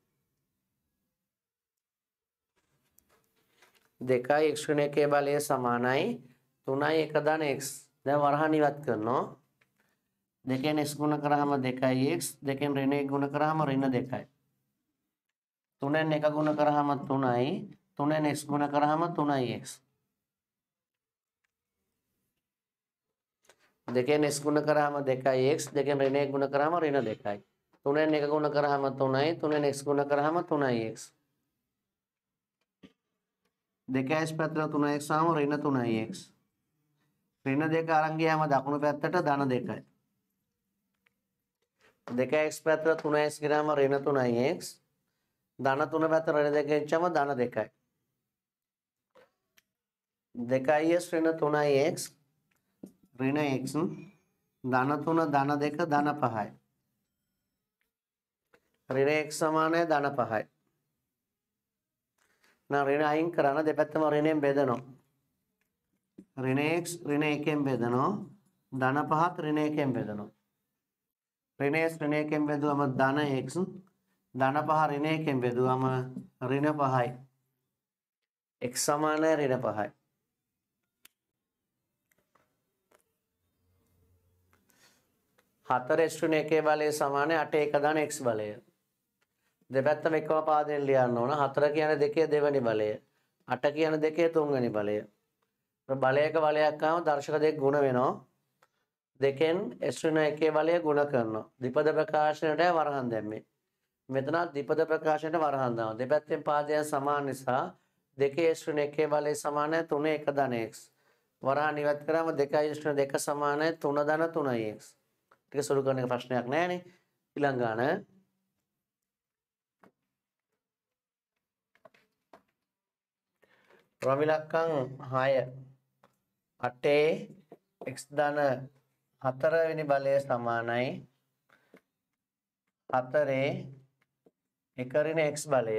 2යි x-1 බලය සමානයි 3යි 1 ධන x. දැන් වරහන් ඉවත් කරනවා. 2න් x ගුණ කරාම 2x 2න් ඍණ 1 ගුණ කරාම ඍණ 2යි. 3න් 1 ගුණ කරාම 3යි 3න් x ගුණ කරාම 3x. 2න් x ගුණ කරාම 2x 2න් ඍණ 1 ගුණ කරාම ඍණ 2යි. 3න් 1 ගුණ කරාම 3යි 3න් x ගුණ කරාම 3x. 2x පැත්තට 3x ආවම ඍණ 3x. ඍණ 2 අරන් ගියාම දකුණු පැත්තට ධන 2යි. 2x පැත්තට 3x ගිරාම ඍණ 3x. ධන 3 පැත්තට ඍණ 2 ගෙච්චාම ධන 2යි. 2x ඍණ 3x ඍණ x ධන 3 ධන 2 ධන 5යි. ඍණ x සමානයි ධන 5යි. now ඍණ අයින් කරන දෙපැත්තම ඍණයෙන් බෙදනවා. ඍණ x ඍණ 1ෙන් බෙදනවා. ධන 5ත් ඍණ 1ෙන් බෙදනවා. ඍණ x ඍණ 1ෙන් බෙදුවම ධන x ධන 5 ඍණ 1ෙන් බෙදුවම ඍණ 5යි. x සමානයි ඍණ 5යි. හතර x-1 බලය සමානයි 8 1 ධන x බලය. දෙපැත්තම එකම පාදයෙන් ලියන්න ඕන. 4 කියන්නේ දෙකේ දෙවෙනි බලය. 8 කියන්නේ දෙකේ තුන්වෙනි බලය. බලයක බලයක් ආවම දර්ශක දෙක ගුණ වෙනවා. දෙකෙන් x-1 බලය ගුණ කරනවා. ද්විපද ප්‍රකාශනයට වරහන් දැම්මේ. මෙතන ද්විපද ප්‍රකාශනයට වරහන් දානවා. දෙපැත්තෙන් පාදයන් සමාන නිසා දෙකේ x-1 බලය සමානයි 3 1 ධන x. වරහන් ඉවත් කරාම 2යි x-2 සමානයි 3 ධන 3x. ටික සුළු කරන එක ප්‍රශ්නයක් නෑනේ. ඊළඟ ගාන ප්‍රමිලක්කම් 6 8 x ධන 4 වෙනි බලය සමානයි 4 1 ඍණ x බලය.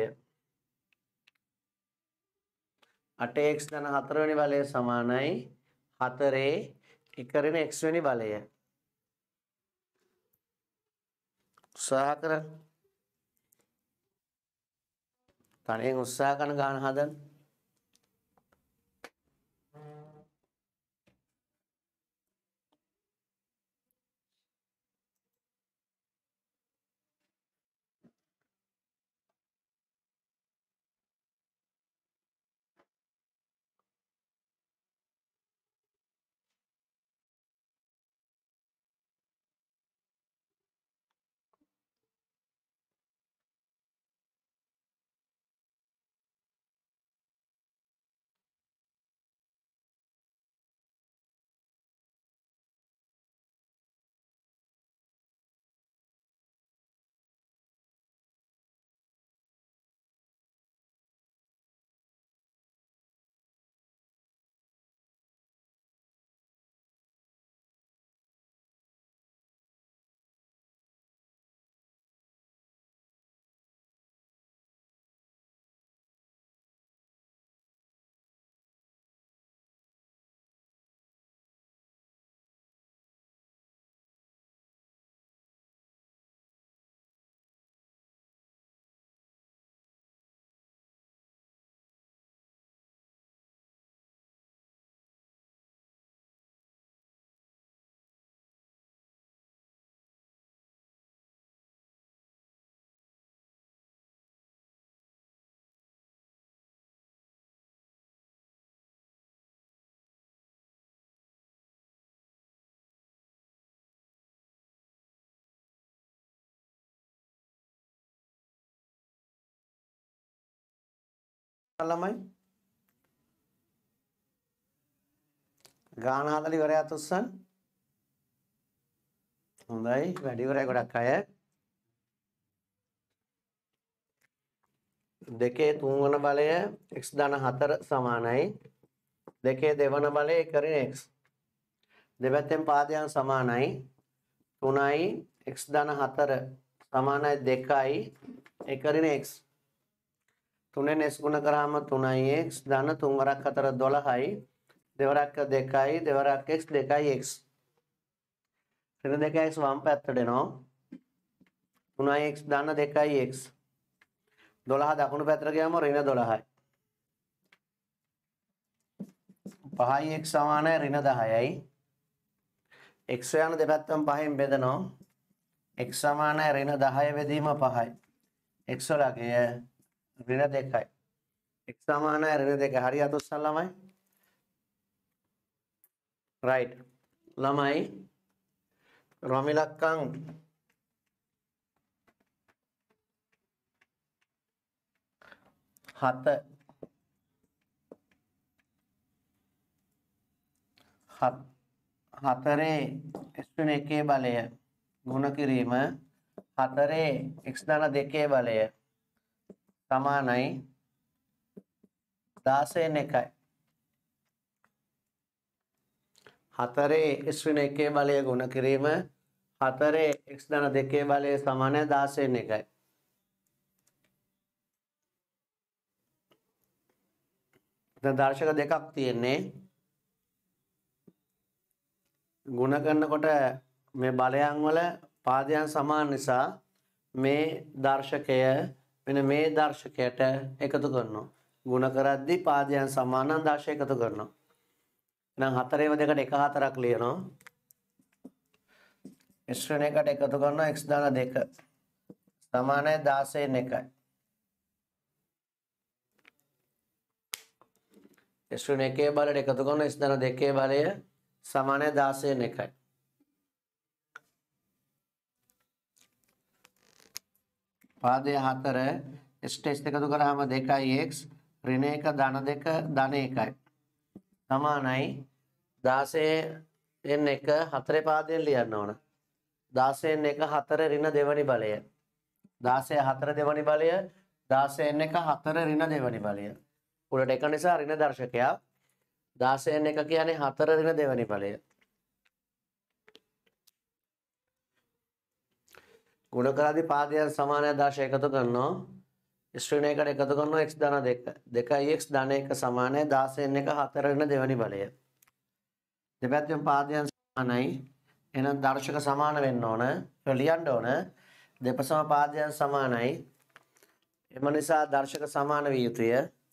8x ධන 4 වෙනි බලය සමානයි 4 1 ඍණ x වෙනි බලය. උත්සාහ කරන්න. තනියෙන් උත්සාහ කරන ගාන හදන්න. ළමයි ගාන හදලා ඉවරයක් උස්සන්. හොඳයි වැඩි ඉවරයි ගොඩක් අය. දෙකේ තුන්වන බලය x ධන 4 සමානයි. දෙකේ දෙවන බලය 1 ඍණ x. දෙපැත්තෙන් පාදයන් සමානයි. 3යි x ධන 4 සමානයි 2යි 1 ඍණ x. 3ෙන් s ගුණ කරාම 3යි x ධන 3 වරක් 4 12යි. දෙවරක් 2යි දෙවරක් x 2යි x. ඍණ 2x වම් පැත්තට එනවා. 3යි x ධන 2යි x. 12 දකුණු පැත්තට ගියාම ඍණ 12යි. 5යි x සමානයි ඍණ 10යි. x යන දෙපැත්තම 5න් බෙදනවා. x සමානයි ඍණ 10 බෙදීම 5යි. x වලගේ ඍණ 2යි. x සමානයි ඍණ 2. හරියට උස්සන් ළමයි. right. ළමයි රොමිලක්කම් හතරේ x වෙන එකේ බලය ගුණ කිරීම 4 x ධන 2 බලය සමානයි 16න් 1යි. 4 x වෙන එකේ බලය ගුණ කිරීම 4 x ධන 2 බලය සමානයි 16න් 1යි. දැන් දර්ශක දෙකක් තියෙන්නේ. ගුණ කරනකොට මේ බලයන් වල පාදයන් සමාන නිසා මේ දර්ශකය වෙන මේ දර්ශකයට එකතු කරනවා. ගුණ කරද්දී පාදයන් සමාන නම් දර්ශක එකතු කරනවා. එහෙනම් 4ේව දෙකට 1 4ක් ලියනවා. x වෙන එකට එකතු කරනවා x ධන 2 සමානයි 16න් 1යි. x වෙන එකේ බලයට එකතු කරන x ධන 2 බලය සමානයි 16න් 1යි. පාදය 4 x ටෙස්ට් එකතු කරාම 2යි x ඍණ 1 ධන 2 ධන 1යි. සමානයි 16න් 1 4 පාදයෙන් ලියන්න ඕන. 16න් 1 4 ඍණ දෙවනි බලය. 16 4 දෙවනි බලය 16න් 1 4 ඍණ දෙවනි බලය. උඩට 1 නිසා ඍණ දර්ශකයක්. 16න් 1 කියන්නේ 4 ඍණ දෙවනි බලය. ගුණ කරද්දී පාදයන් සමානයි දර්ශක එකතු කරනවා. x ඍණ 1කට එකතු කරනවා x ධන 2. 2x ධන 1 සමානයි 16න් 1 4 ඍණ දෙවනි බලය. දෙපැත්තෙන් පාදයන් සමානයි. එහෙනම් දර්ශක සමාන වෙන්න ඕන. ඒක ලියන්න ඕන. දෙපසම පාදයන් සමානයි. එම නිසා දර්ශක සමාන විය යුතුය.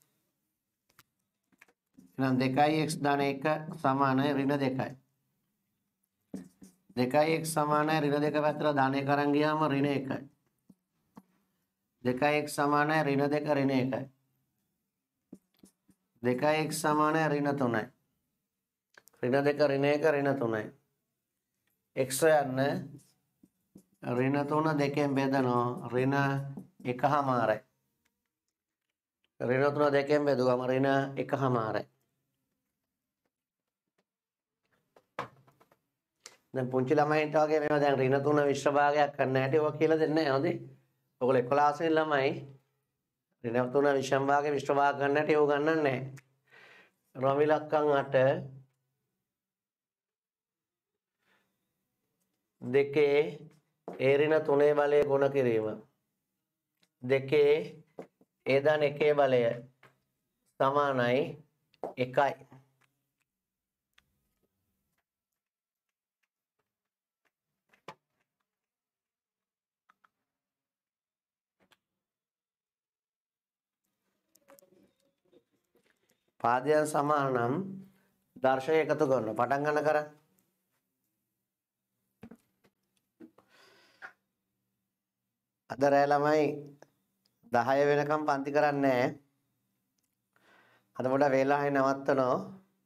එහෙනම් 2x ධන 1 සමානයි ඍණ 2යි. 2x සමානයි ඍණ 2 පැත්තට ධන 1 අරන් ගියාම ඍණ 1යි. 2x සමානයි ඍණ 2 ඍණ 1යි. 2x සමානයි ඍණ 3යි. ඍණ 2 ඍණ 1 ඍණ 3යි. x යන්න ඍණ 3 2කින් බෙදනවා ඍණ 1/2යි. ඍණ 3 2කින් බෙදුවම ඍණ 1/2යි. දැන් පුංචි ළමයින්ට වගේ මේවා දැන් ඍණ 3 විශ්ව භාගයක් කරන්න හැටි ඔය කියලා දෙන්නේ නැහැ හොඳේ. ඔයගොල්ලෝ 11 වෙනි ළමයි ඍණ 3 විශ්ව භාගයේ විශ්ව භාග කරන්න හැටි ඔය ගන්නන්නේ නැහැ. රොමිලක්කම් 8 දෙකේ ඒ ඍණ 3 බලය ගුණ කිරීම. දෙකේ ඒ ධන 1 බලය සමානයි 1යි. පාදයන් සමාන නම් දර්ශක එකතු කරනවා. පටන් ගන්න කරා. අද රෑ ළමයි 10 වෙනකම් පන්ති කරන්නේ නැහැ. අද පොඩ වේලාවෙ නවත්තනවා.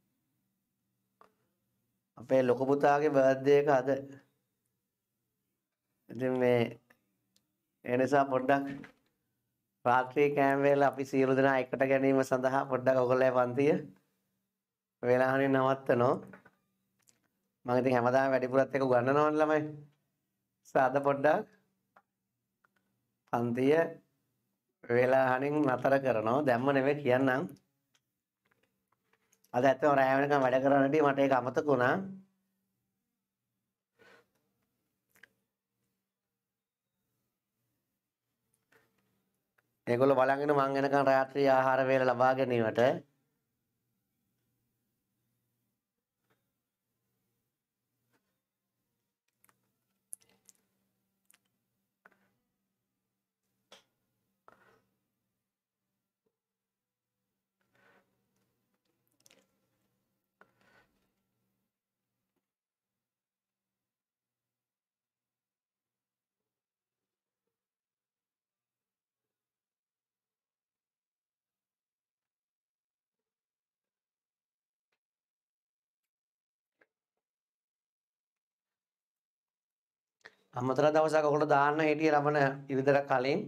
අපේ ලොකු පුතාගේ බර්ත්ඩේ එක අද. ඉතින් මේ ඒ නිසා පොඩ්ඩක් රාත්‍රී කෑම වේල අපි සියලු දෙනා එකට ගැනීම සඳහා පොඩ්ඩක් ඔයගොල්ලෝ පන්තිය වේලාවනේ නවත්තනවා. මම ඉතින් හැමදාම වැඩිපුරත් එක උගන්වනවනේ ළමයි. සාද පොඩ්ඩක් පන්තිය වේලාවනින් නතර කරනවා. දැම්ම නෙවෙයි කියන්නම්. අද ඇත්තම රැය වෙනකම් වැඩ කරන්නදී මට ඒක අමතක වුණා. ඒගොල්ලෝ බලගෙන මං එනකන් රාත්‍රී ආහාර වේල ලබා ගැනීමට අමතර දවසක් ඔයගොල්ලෝ දාන්න හිටියේ ලබන ඉරිදට කලින්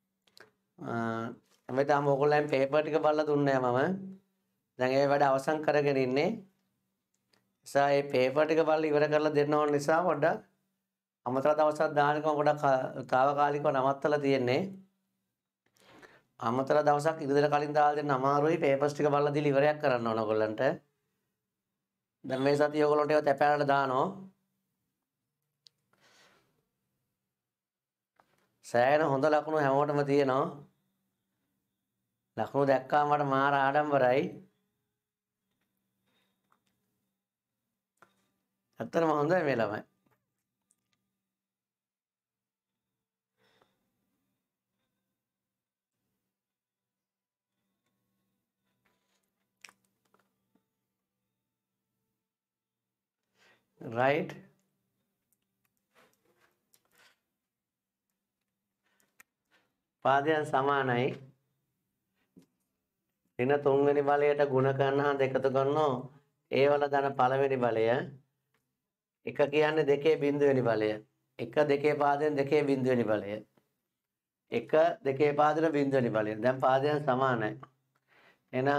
මම තාම ඔයගොල්ලන් පේපර් ටික බලලා දුන්නේ නැහැ මම. දැන් ඒ වැඩ අවසන් කරගෙන ඉන්නේ. නිසා මේ පේපර් ටික බලලා ඉවර කරලා දෙන්න ඕන නිසා පොඩ්ඩක් අමතර දවසක් දානකම පොඩ්ඩක් తాවකාලිකව නවත්තලා තියෙන්නේ. අමතර දවසක් ඉරිදට කලින් දාලා දෙන්න අමාරුයි. පේපර්ස් ටික බලලා දීලා ඉවරයක් කරන්න ඕන ඔයගොල්ලන්ට. දැන් මේ සතිය ඔයගොල්ලන්ට ඒවා තැපෑරලා දානවා. සෑහෙන හොඳ ලකුණු හැමෝටම තියෙනවා. ලකුණු දැක්කාම මට මාර ආඩම්බරයි. ඇත්තටම හොඳයි මේ ළමයි. right පාදයන් සමානයි. ඍණ තුන්වෙනි බලයට ගුණ කරනවා දෙකතු කරනවා. ඒ වල ධන පළවෙනි බලය. එක කියන්නේ දෙකේ බිඳුවෙනි බලය. එක දෙකේ පාදයෙන් දෙකේ බිඳුවෙනි බලය. එක දෙකේ පාදයෙන් බිඳුවෙනි බලය. දැන් පාදයන් සමානයි. එහෙනම්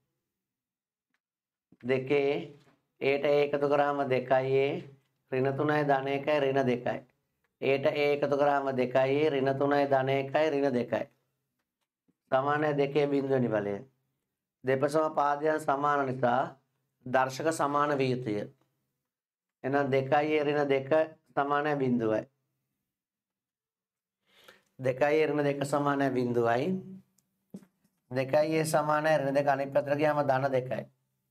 දෙකේ ඒට ඒ එකතු කරාම 2යි ඍණ 3යි ධන 1යි ඍණ 2යි. ඒට ඒ එකතු කරාම 2යි ඍණ 3යි ධන 1යි ඍණ 2යි. සමානයි දෙකේ බිඳුවෙනි බලය. දෙපසම පාදයන් සමාන නිසා දර්ශක සමාන විය යුතුය. එහෙනම් 2යි ඍණ 2 සමානයි බිඳුවයි. 2යි ඍණ 2 සමානයි බිඳුවයි. 2යි සමානයි ඍණ 2 අනිත් පැත්තට ගියාම ධන 2යි.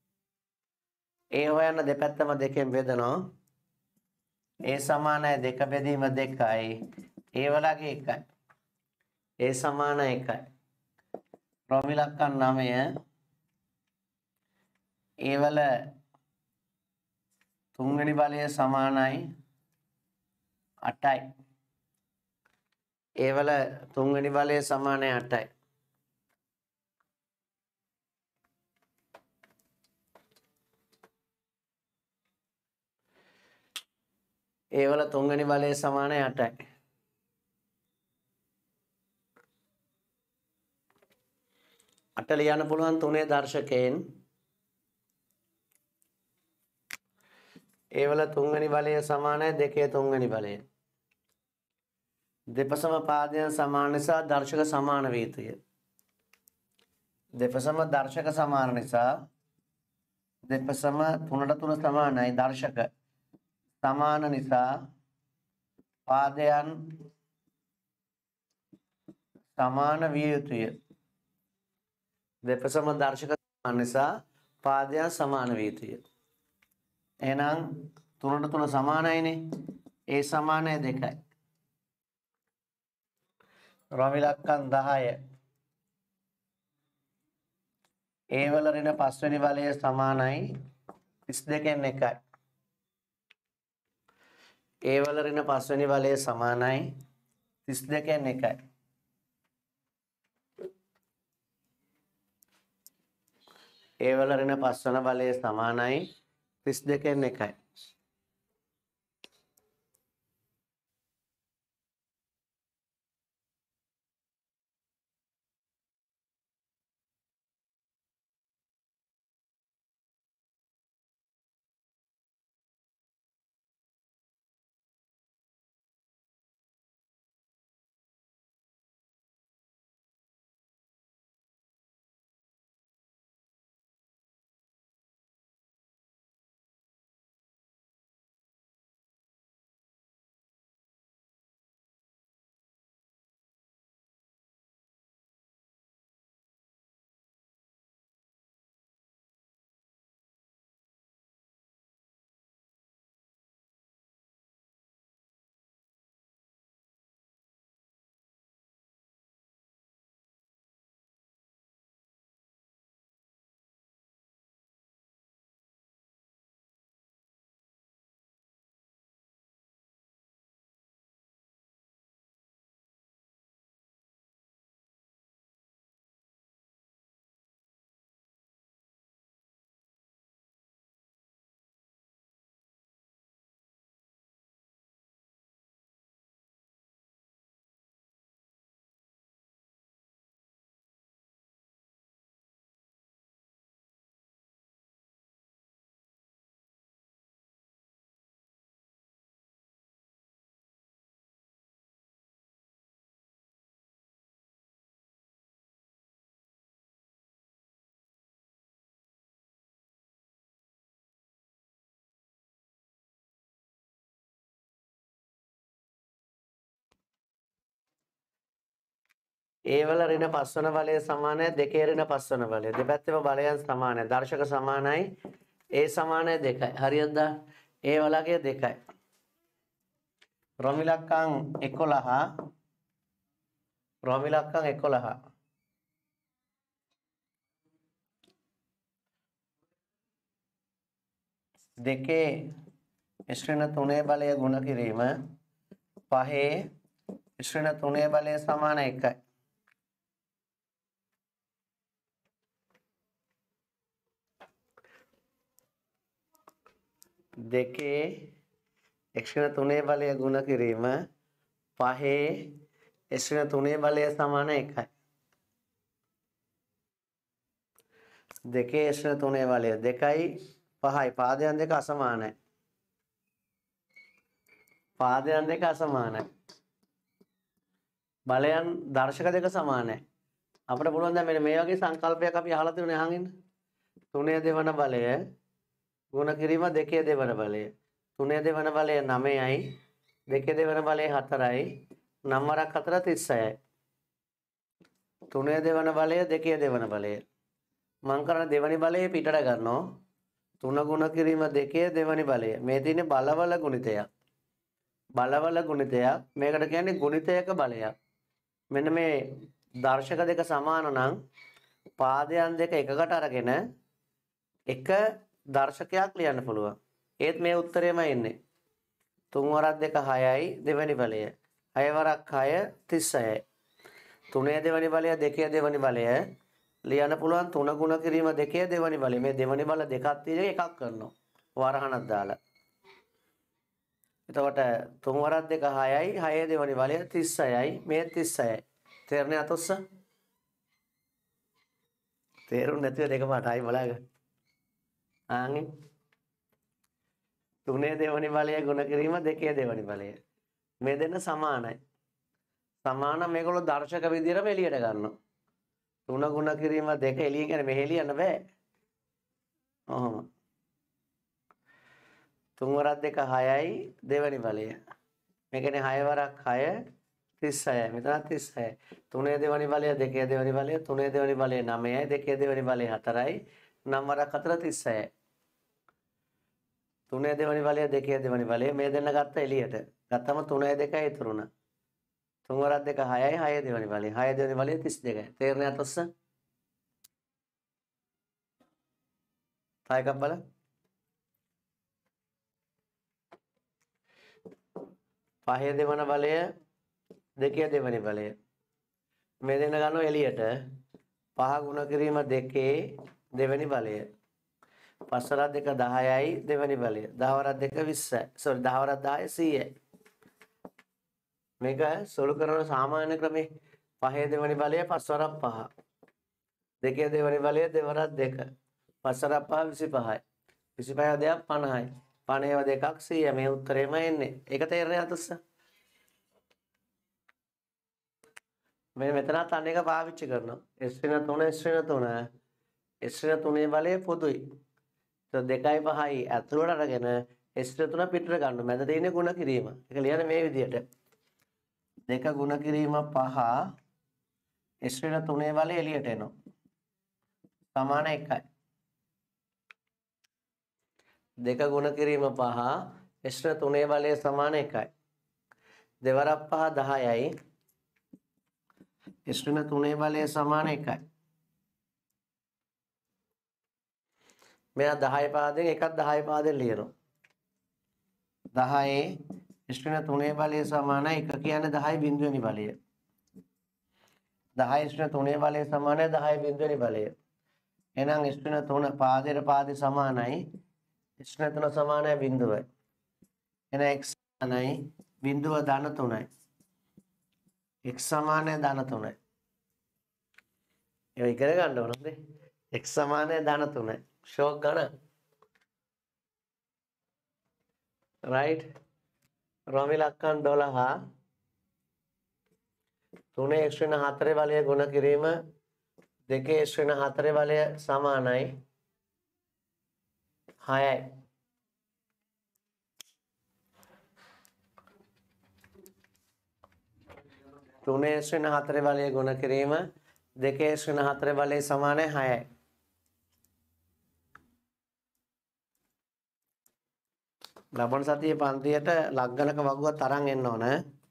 ඒ හොයන්න දෙපැත්තම දෙකෙන් බෙදනවා. ඒ සමානයි 2 බෙදීම 2යි. ඒ වලගේ 1යි. ඒ සමාන 1යි. ප්‍රමිලක්කන් 9 ඒ වල තුන්වෙනි බලය සමානයි 8යි. ඒ වල තුන්වෙනි බලය සමානයි 8යි. ඒ වල තුන්වෙනි බලය සමානයි 8යි. අට ලියන්න පුළුවන් තුනේ දර්ශකයෙන්. ඒ වල තුන්වෙනි බලය සමානයි දෙකේ තුන්වෙනි බලය. දෙපසම පාදයන් සමාන නිසා දර්ශක සමාන විය යුතුය. දෙපසම දර්ශක සමාන නිසා දෙපසම 3ට 3 සමානයි දර්ශක සමාන නිසා පාදයන් සමාන විය යුතුය. දෙපසම දර්ශක සමාන නිසා පාදයන් සමාන විය යුතුය. එහෙනම් 3ට 3 සමානයිනේ. ඒ සමානයි 2යි. රමිලක්කන් 10. ඒ වල ඍණ 5 වෙනි බලය සමානයි 32න් 1යි. ඒ වල ඍණ 5 වෙනි බලය සමානයි 32න් 1යි. ඒ වල ඍණ 5 වන බලය සමානයි 32න් 1යි. ඒ වල ඍණ 5 වන බලය සමානයි 2 ඍණ 5 වන බලය. දෙපැත්තේම බලයන් සමානයි. දර්ශක සමානයි. ඒ සමානයි 2යි. හරියද? ඒ වලගේ 2යි. රොමිලක්කම් 11 රොමිලක්කම් 11 දෙකේ ශ්‍රේණ 3 බලය ගුණ කිරීම පහේ ශ්‍රේණ 3 බලය සමාන 1යි. දෙකේ ශ්‍රේණ 3 බලය ගුණ කිරීම පහේ ශ්‍රේණ 3 බලය සමාන 1යි. දෙකේ ශ්‍රේණ 3 බලය 2යි 5යි පාදයන් දෙක අසමානයි. පාදයන් දෙක අසමානයි. බලයන් දර්ශක දෙක සමානයි. අපිට පුළුවන් දැන් මෙන්න මේ වගේ සංකල්පයක් අපි අහලා තියෙනවා අහගෙන. 3 දෙවන බලය ගුණ කිරීම 2 දෙවන බලය. 3 දෙවන බලය 9යි 2 දෙවන බලය 4යි 9 වරක් 4 36යි. 3 දෙවන බලය 2 දෙවන බලය. මං කරන දෙවනි බලයේ පිටට ගන්නවා. 3 ගුණ කිරීම 2 දෙවනි බලය. මේ තියෙන්නේ බලවල ගුණිතයක්. බලවල ගුණිතයක්. මේකට කියන්නේ ගුණිතයක බලයක්. මෙන්න මේ දර්ශක දෙක සමාන නම් පාදයන් දෙක එකකට අරගෙන එක දර්ශකයක් ලියන්න පුළුවන්. ඒත් මේ උත්තරේම එන්නේ. 3 වරක් 2 6යි දෙවනි බලය. 6 වරක් 6 36යි. 3 දෙවනි බලය 2 දෙවනි බලය ලියන්න පුළුවන් 3 ගුණ කිරීම 2 දෙවනි බලය. මේ දෙවනි බල දෙකක් තියෙන එකක් කරනවා. වරහණක් දාලා. එතකොට 3 වරක් 2 6යි 6 දෙවනි බලය 36යි මේ 36යි. තේරෙන්නේ අතොස්ස? තේරුම් නැතිව දෙකම අටයි බලන්න. ආන්ගේ 3 දෙවනි බලය ගුණ කිරීම 2 දෙවනි බලය. මේ දෙන්න සමානයි. සමාන මේගොල්ලෝ දර්ශක විදිහටම එළියට ගන්නවා. 3 ගුණ කිරීම 2 එළියෙන් කියන්නේ මෙහෙ ලියන්න බෑ. ඔහොම. 3 වරක් 2 6යි දෙවනි බලය. මේ කියන්නේ 6 වරක් 6 36යි. මෙතන 36යි. 3 දෙවනි බලය 2 දෙවනි බලය 3 දෙවනි බලය 9යි 2 දෙවනි බලය 4යි 9 වරක් 4 36යි. 3 දෙවනි බලය 2 දෙවනි බලය මේ දෙන්න ගත්ත එළියට. ගත්තම 3 2යි ඉතුරුණා. 3 වරක් 2 6යි 6 දෙවනි බලය 6 දෙවනි බලය 32යි. තේරෙන්නේ අතොස්ස? තව එකක් බලන්න. 5 දෙවන බලය 2 දෙවනි බලය. මේ දෙන්න ගන්නවා එළියට. 5 ගුණ කිරීම 2 දෙවනි බලය. 5 වරක් 2 10යි දෙවනි බලය. 10 වරක් 2 20යි. සෝරි 10 වරක් 10 100යි. මේක සොළු කරන සාමාන්‍ය ක්‍රමේ 5 දෙවනි බලය 5 වරක් 5. 2 දෙවනි බලය 2 වරක් 2. 5 වරක් 5 25යි. 25 දෙයක් 50යි. 50 දෙකක් 100. මේ උත්තරේම එන්නේ. ඒක තේරෙන්නේ අතොස්ස? මේ මෙතනත් අන්න එක පාවිච්චි කරනවා. ශ්‍රේණ 3 ශ්‍රේණ 3. ශ්‍රේණ 3 බලය පොදුයි. તો 2යි 5යි ඇතුළට අරගෙන ශ්‍රේණ 3 පිටට ගන්න. මැද තියෙන්නේ ගුණ කිරීම. ඒක ලියන්නේ මේ විදිහට. 2 ගුණ කිරීම 5 ශ්‍රේණ 3 බලය එළියට එනවා. සමාන 1යි. 2 ගුණ කිරීම 5 ශ්‍රේණ 3 බලය සමාන 1යි. 2 වරක් 5 10යි. ශ්‍රේණ 3 බලය සමාන 1යි. මෙයා 10 පාදයෙන් එකක් 10 පාදයෙන් ලියනවා. 10 ශ්‍රේණ 3 බලය සමානයි 1 කියන්නේ 10 බිඳුවෙනි බලය. 10 ශ්‍රේණ 3 බලය සමානයි 10 බිඳුවෙනි බලය. එහෙනම් ශ්‍රේණ 3 පාදයට පාදේ සමානයි. ශ්‍රේණ 3 සමානයි බිඳුවයි. එහෙනම් x සමානයි බිඳුව ධන 3යි. x සමානයි ධන 3යි. ඒක ඉගෙන ගන්න ඕනද? x සමානයි ධන 3යි. ෂෝක් ගන්න. right? රොමිලක්කම් 12 3 ශ්‍රේණ 4 බලය ගුණ කිරීම 2 ශ්‍රේණ 4 බලය සමානයි 6යි. 3 3 S වෙන 4 බලය ගුණ කිරීම 2 S වෙන 4 බලය සමානයි 6යි. ලබන සතියේ පන්තියට ලග්ගනක වගුවක් තරම් එන්න ඕන.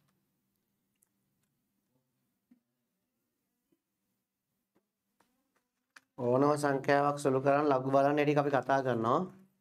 ඕනම සංඛ්‍යාවක් සුළු කරන් ලඝු බලන්න ටික අපි කතා කරනවා.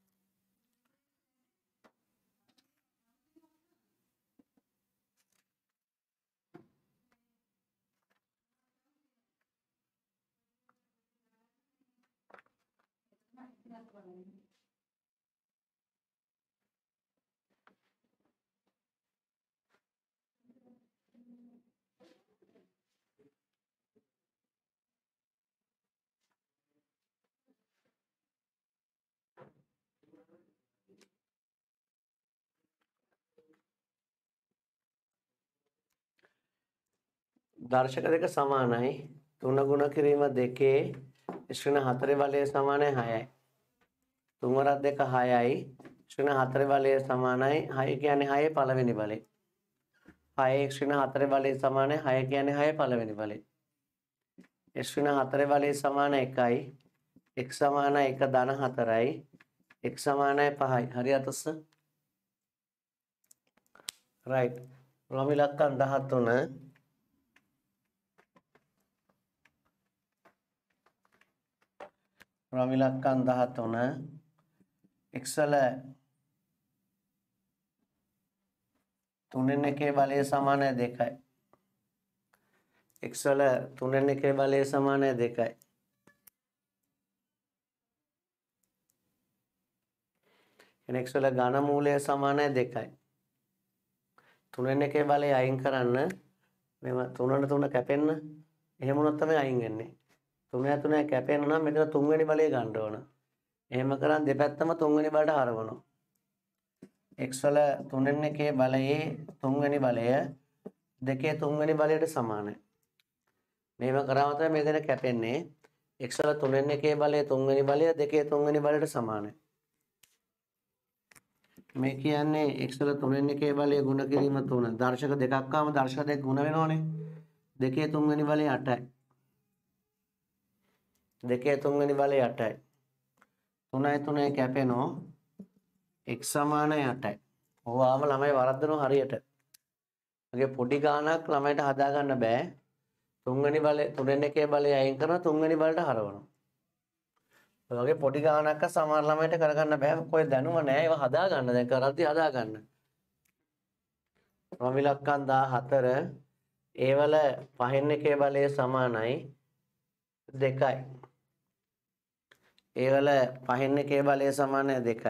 දර්ශක දෙක සමානයි 3 ගුණ කිරීම 2 S වෙන 4 බලය සමානයි 6යි. 3 වරක් 2 6යි S වෙන 4 බලය සමානයි 6 කියන්නේ 6 පළවෙනි බලය. 6 S වෙන 4 බලය සමානයි 6 කියන්නේ 6 පළවෙනි බලය. S වෙන 4 බලය සමාන 1යි. x සමාන 1 ධන 4යි. x සමානයි 5යි. හරියට ඔස්ස. right. රෝම ඉලක්කම් 13 රෝම ඉලක්කම් 13 x වල 3 1 බලය සමානයි 2යි. x වල 3 1 බලය සමානයි 2යි. එන x වල ඝන මූලය සමානයි 2යි. 3 1 බලය අයින් කරන්න මෙව 3ට 3 කැපෙන්න. එහෙම වුණොත් තමයි අයින් වෙන්නේ. 3 3 කැපෙන්න නම් මෙතන 3 වෙනි බලය ගන්න ඕන. එහෙම කරන් දෙපැත්තම 3 වෙනි බලයට හරවනවා. x වල 3 1 බලයේ 3 වෙනි බලය 2 3 වෙනි බලයට සමානයි. මේව කරාම තමයි මෙතන කැපෙන්නේ. x වල 3 1 බලය 3 වෙනි බලය 2 3 වෙනි බලයට සමානයි. මේ කියන්නේ x වල 3 1 බලය ගුණ කිරීම 3. දර්ශක දෙකක් ආවම දර්ශක දෙක ගුණ වෙනවනේ. 2 3 වෙනි බලය 8යි. 2 3 වෙනි බලය 8යි. 3 3 කැපෙනවා. x සමානයි 8යි. ඕවාම ළමයි වරද්දනවා හරියට. මගේ පොඩි ගානක් ළමයිට හදා ගන්න බෑ. 3 වෙනි බලය 3 1 බලය අයින් කරලා 3 වෙනි බලයට හරවනවා. ඔය වගේ පොඩි ගානක් සමහර ළමයිට කරගන්න බෑ. කොයි දැනුම නෑ. ඒවා හදා ගන්න. දැන් කරද්දි හදා ගන්න. රෝම ඉලක්කම් 14 ඒ වල 5 1 බලය සමානයි 2යි. ඒ වල 5 1 බලය සමානයි 2යි.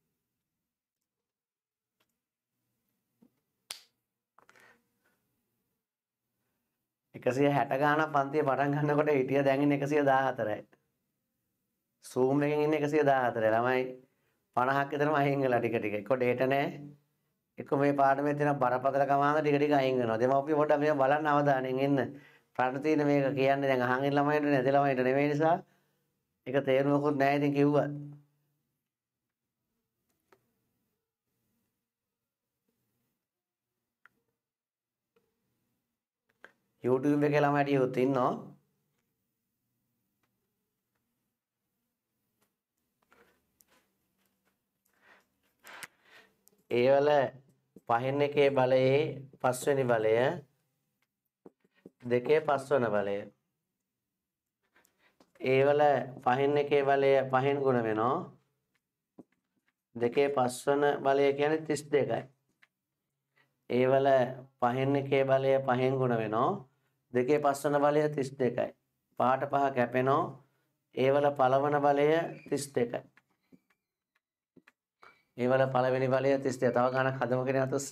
එකසිය 60 ගානක් පන්තිය පටන් ගන්නකොට හිටිය දැන් ඉන්නේ 114යි. Zoom එකෙන් ඉන්නේ 114යි. ළමයි 50ක් විතරම අයින් වෙලා ටික ටික. එක්ක ඩේටා නැහැ. එක්ක මේ පාඩමේ තියෙන බරපතලකම ආන ටික ටික අයින් වෙනවා. දෙමව්පිය පොඩ්ඩක් මේක බලන්න අවධානයෙන් ඉන්න. රට තියෙන මේක කියන්නේ දැන් අහන් ඉන්න ළමයින්ට නැති ළමයින්ට නෙවෙයි නිසා ඒක තේරුමකුත් නැහැ ඉතින් කිව්වා. YouTube එකේ ළමයිට යොත් ඉන්නවා. ඒ වල 5 1 බලයේ 5 වෙනි බලය 2 5 වෙනි බලය. ඒ වල 5 1 බලය 5න් ගුණ වෙනවා. 2 5 වෙනි බලය කියන්නේ 32යි. ඒ වල 5 1 බලය 5න් ගුණ වෙනවා. 2 5 වෙනි බලය 32යි. පහට පහ කැපෙනවා. ඒ වල පළවන බලය 32යි. ඒ වල පළවෙනි බලය 32. තව ගණක් හදමු කියන අතස්ස.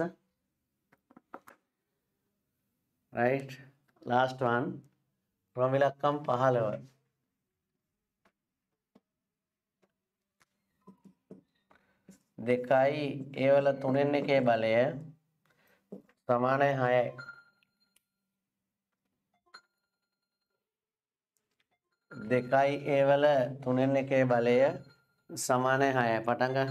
right last one රෝම ඉලක්කම් 15 2යි ඒ වල 3 1 බලය සමානයි 6යි. 2යි ඒ වල 3 1 බලය සමානයි 6යි. පටන් ගන්න.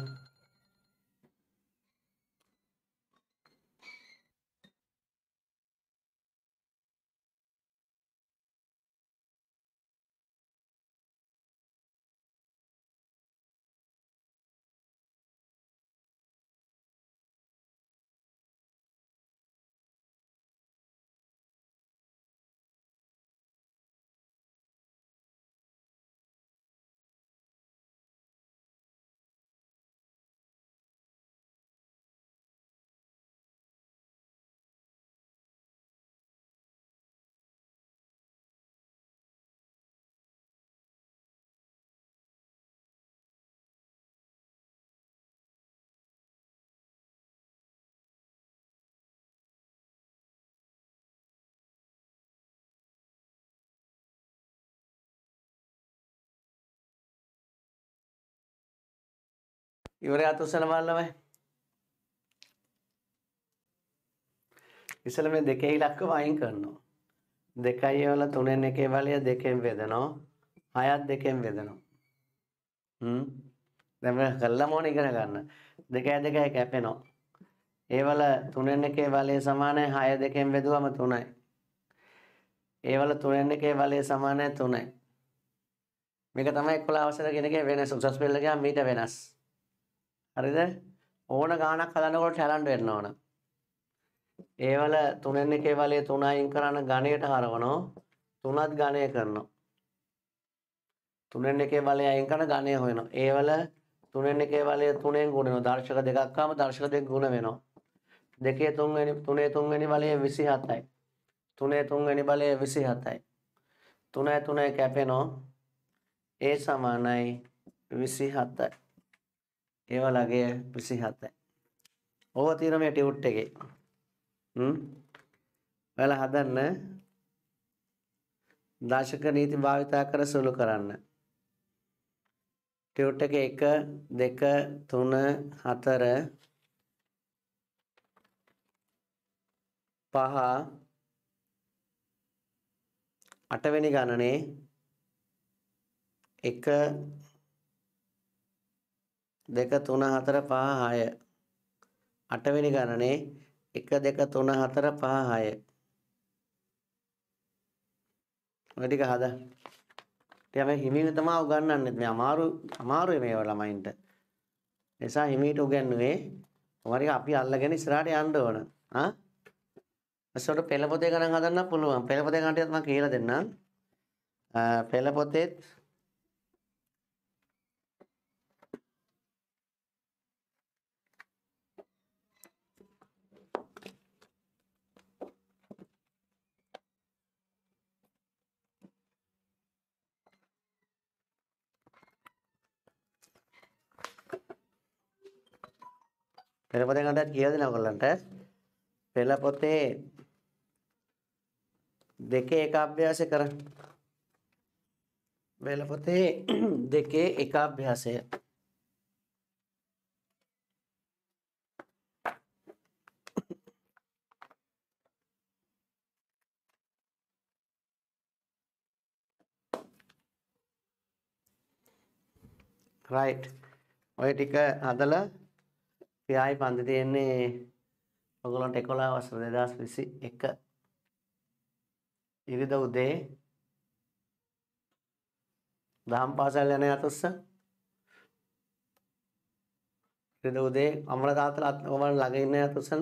ඉවරයක් උස්සන බලන්න. ඉස්සෙල්ලා මේ දෙකේ ඉලක්කම අයින් කරනවා. 2යි වල 3න් එකේ බලය 2ෙන් බෙදනවා. 6ත් 2ෙන් බෙදනවා. දැන් මේ කළාම ඕනේ ඉගෙන ගන්න. 2යි 2යි කැපෙනවා. ඒ වල 3න් එකේ බලය සමානයි 6 2ෙන් බෙදුවම 3යි. ඒ වල 3න් එකේ බලය සමානයි 3යි. මේක තමයි 11 අවසර කෙනකේ වෙනස. උසස් පෙළ ගියාම මීට වෙනස්. හරිද? ඕන ගාණක් හදනකොට ටැලන්ට් වෙන්න ඕන. ඒ වල 3න් එකේ බලය 3 අයින් කරන ඝණයට හරවනවා. 3ත් ඝණය කරනවා. 3න් එකේ බලය අයින් කරන ඝණය හොයනවා. ඒ වල 3න් එකේ බලය 3ෙන් ගුණ වෙනවා. දර්ශක දෙකක් ආවම දර්ශක දෙක ගුණ වෙනවා. 2 3 වෙනි බලය 27යි. 3 3 වෙනි බලය 27යි. 3 3 කැපෙනවා. ඒ සමානයි 27යි. ඒ වලගේ 27යි. ඕව තියෙන මේ ටියුට් එකේ. ඔයාලා හදන්න දාශක නීති භාවිතා කර සුළු කරන්න. ටියුට් එකේ 1 2 3 4 5 8 වෙනි ගණනේ 1 2 3 4 5 6 8 වෙනි ගණනේ 1 2 3 4 5 6 ඔය ටික හදා. ටික මේ හිමින් තමයි උගන්වන්නේ. මේ අමාරුයි මේ ළමයින්ට. නිසා හිමීට උගන්වන්නේ. මොකද අපි අල්ලගෙන ඉස්සරහට යන්න ඕන. අසොට පෙළ පොතේ ගණන් හදන්න පුළුවන්. පෙළ පොතේ ගණන් ටිකක් මම කියලා දෙන්නම්. පෙළ පොතේ පෙළ පොතේ ගණන් කියලා දෙනවා ඔයගොල්ලන්ට. පෙළ පොතේ දෙකේ එක අභ්‍යාසය කරන්න. පෙළ පොතේ දෙකේ එක අභ්‍යාසය. right. ඔය ටික හදලා පියායි පන්ති තියෙන්නේ ඔයගොල්ලන්ට 11 වසර 2021 ඉරිදා උදේ දහම් පාසල් යන යතුස්ස ඉරිදා උදේ අමල තාත්තලා ඔයාලා ළඟ ඉන්න යතුස්සන්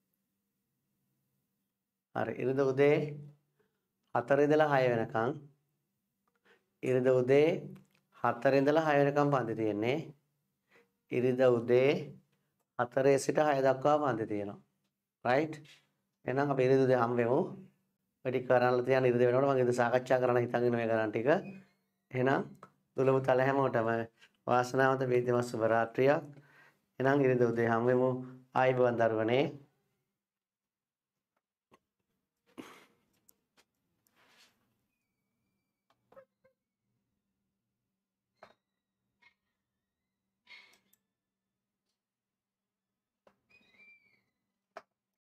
හරි ඉරිදා උදේ 4 ඉඳලා 6 වෙනකන් ඉරිදා උදේ 4 ඉඳලා 6 වෙනකන් පන්ති තියෙන්නේ ඉරිදා උදේ 4 සිට 6 දක්වා පන්ති තියෙනවා right එහෙනම් අපි ඉරිදා උදේ හම් වෙමු වැඩි කරන්න තියන ඉරිදා වෙනකොට මම ඉතින් සාකච්ඡා කරන්න හිතන් ඉන්න මේ ගණන් ටික එහෙනම් දුලමු තල හැමෝටම වාසනාවන්ත වේදමත් සුබ රාත්‍රියක් එහෙනම් ඉරිදා උදේ හම් වෙමු ආයිබෝවන් දරුවනේ